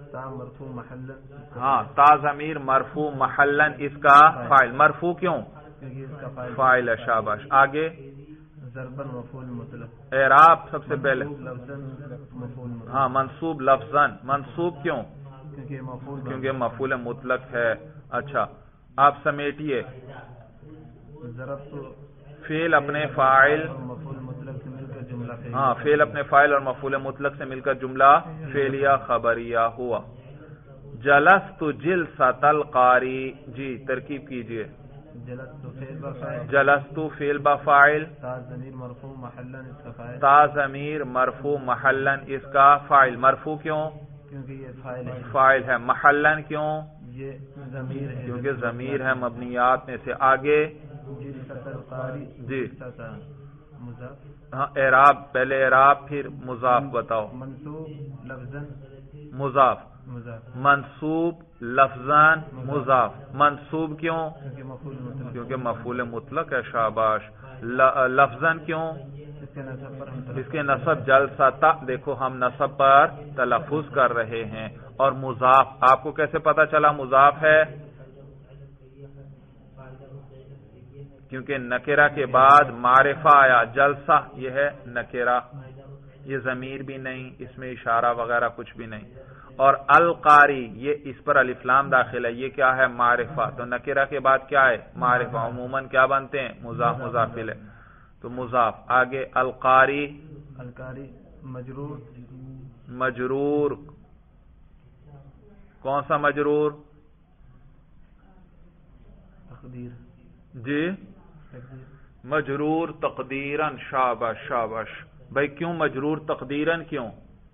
ہاں تا ضمیر مرفوع محلن، اس کا فاعل. مرفوع کیوں؟ فاعل ہے. شاباش. آگے اعراب سب سے پہلے ہاں منصوب لفظاً. منصوب کیوں؟ کیونکہ مفعول مطلق ہے. اچھا آپ سمیٹیے. فعل اپنے فاعل، ہاں فعل اپنے فاعل اور مفعول مطلق سے مل کر جملہ فعلیہ خبریہ ہوا. جلست جلسۃ القاری، جی ترکیب کیجئے. جلست فعل بفاعل، تا ضمیر مرفوع محلن، اس کا فاعل. مرفوع کیوں؟ فاعل ہے. محلن کیوں؟ کیونکہ ضمیر ہے مبنیات میں سے. آگے جی ہاں اعراب، پہلے اعراب پھر مضاف بتاؤ. مضاف منصوب لفظاً مضاف. منصوب کیوں؟ کیونکہ مفعول مطلق ہے. شاباش. لفظاً کیوں؟ اس کے نصب جلسہ، دیکھو ہم نصب پر تلفظ کر رہے ہیں. اور مضاف آپ کو کیسے پتا چلا مضاف ہے؟ کیونکہ نکرہ کے بعد معرفہ آیا. جلسہ یہ ہے نکرہ، یہ ضمیر بھی نہیں، اس میں اشارہ وغیرہ کچھ بھی نہیں. اور القاری یہ اس پر الف لام داخل ہے، یہ کیا ہے؟ معرفہ. تو نکرہ کے بعد کیا ہے؟ معرفہ. عموماً کیا بنتے ہیں؟ مضاف مضاف الیہ. تو مضاف. آگے القاری، القاری مجرور. مجرور کون سا مجرور؟ تقدیر. جی مجرور تقدیرن. شاباش شاباش. بھائی کیوں مجرور تقدیرن؟ کیوں؟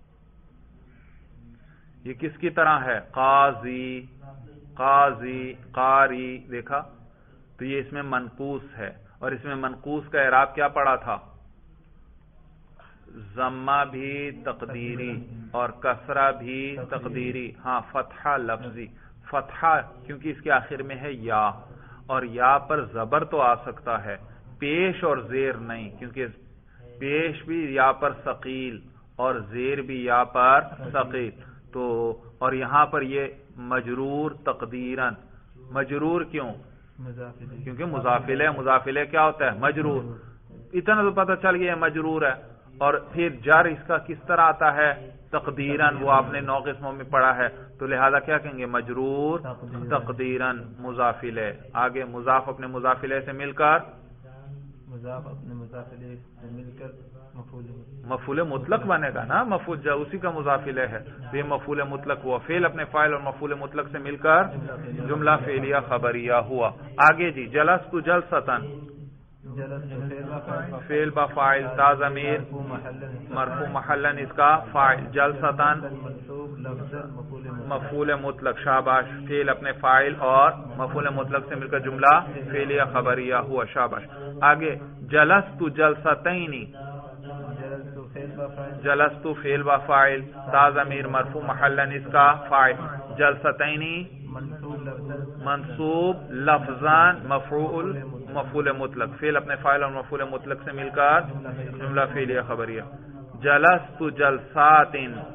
یہ کس کی طرح ہے؟ قاضی، قاضی، قاری. دیکھا تو یہ اس میں منقوص ہے، اور اس میں منقوص کا اعراب کیا پڑا تھا؟ ضمہ بھی تقدیری اور کسرہ بھی تقدیری. ہاں فتحہ لفظی. فتحہ کیونکہ اس کے آخر میں ہے یا، اور یا پر زبر تو آ سکتا ہے، پیش اور زیر نہیں، کیونکہ پیش بھی یا پر ثقیل اور زیر بھی یا پر ثقیل، تو اور یہاں پر یہ مجرور تقدیراً، مجرور کیوں؟ کیونکہ مضافلہ مضافلہ کیا ہوتا ہے؟ مجرور، اتنا تو پتہ چل گیا مجرور ہے، اور پھر جر اس کا کس طرح آتا ہے؟ تقدیراً، وہ آپ نے نو قسموں میں پڑھا ہے، تو لہذا کیا کہیں گے؟ مجرور تقدیراً مضافلہ۔ آگے مضاف اپنے مضافلہ سے مل کر مضاف اپنے مضافلہ سے مل کر مفعول مفعول مطلق بنے گا نا، مفعول جو اسی کا مضافلہ ہے، تو یہ مفعول مطلق ہوا، فعل اپنے فاعل اور مفعول مطلق سے مل کر جملہ فعلیہ خبریہ ہوا۔ آگے جی جلست جلستن، فعل با فاعل تا ضمیر مرفوع محلن اس کا فاعل، جلستن مفعول مطلق، شاباش، فعل اپنے فاعل اور مفعول مطلق سے مل کر جملہ فعلیہ خبریہ ہوا، شاباش۔ آگے جلست جلستین، جلست فعل با فاعل تا ضمیر مرفوع محلن اس کا فاعل، جلستین منصوب لفظان مفعول مفعول مطلق، فعل اپنے فاعل اور مفعول مطلق سے مل کر جملہ فعلیہ خبریہ۔ جلست جلسات،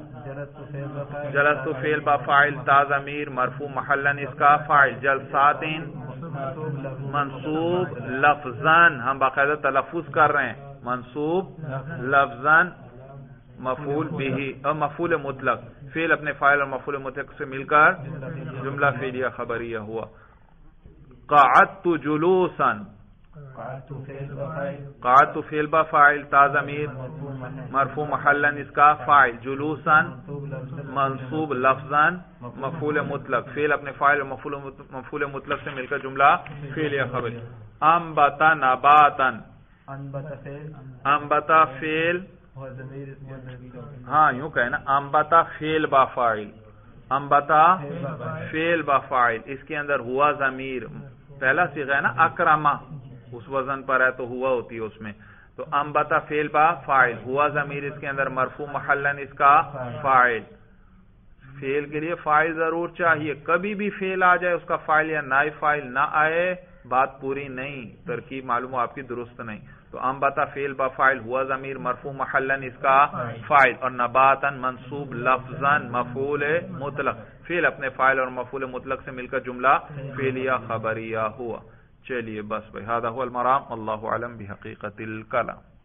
جلست فعل با فاعل تا ضمیر مرفوع محلن اس کا فاعل، جلسات منصوب لفظان، ہم باقاعدہ تلفظ کر رہے ہیں، منصوب لفظان مفعول به اور مفعول مطلق، فعل اپنے فاعل اور مفعول مطلق سے مل کر جملہ فعلیہ خبریہ ہوا۔ قعدت جلوسا، قعدت فعل با فاعل تا ضمیر مرفوع محلن اس کا فاعل، جلوسا منصوب لفظا مفعول مطلق، فعل اپنے فاعل اور مفعول مطلق سے مل کر جملہ فعلیہ خبریہ۔ انبت نباتا، انبتا فعل، ہاں یوں کہے نا، انبتا فعل با فاعل، انبتا فعل با فاعل، اس کے اندر ہوا ضمیر پہلا صیغہ ہے نا، اکرما اس وزن پر ہے تو ہوا ہوتی ہے اس میں، تو انبتا فعل با فاعل، ہوا ضمیر اس کے اندر مرفوع محلن اس کا فاعل، فعل کے لیے فاعل ضرور چاہیے، کبھی بھی فعل آ جائے اس کا فاعل یا نائب فاعل نہ آئے بات پوری نہیں، ترکیب معلوم ہو آپ کی درست نہیں، تو انبتا فعل با فاعل، ہوا ضمیر مرفوع محلن اس کا فاعل، اور نباتا منصوب لفظا مفعول مطلق، فعل اپنے فاعل اور مفعول مطلق سے مل کر جملہ فعلیہ خبریہ ہوا۔ چلیے بس بھائی، ھذا ھو المرام، اللہ اعلم بحقیقت الکلام۔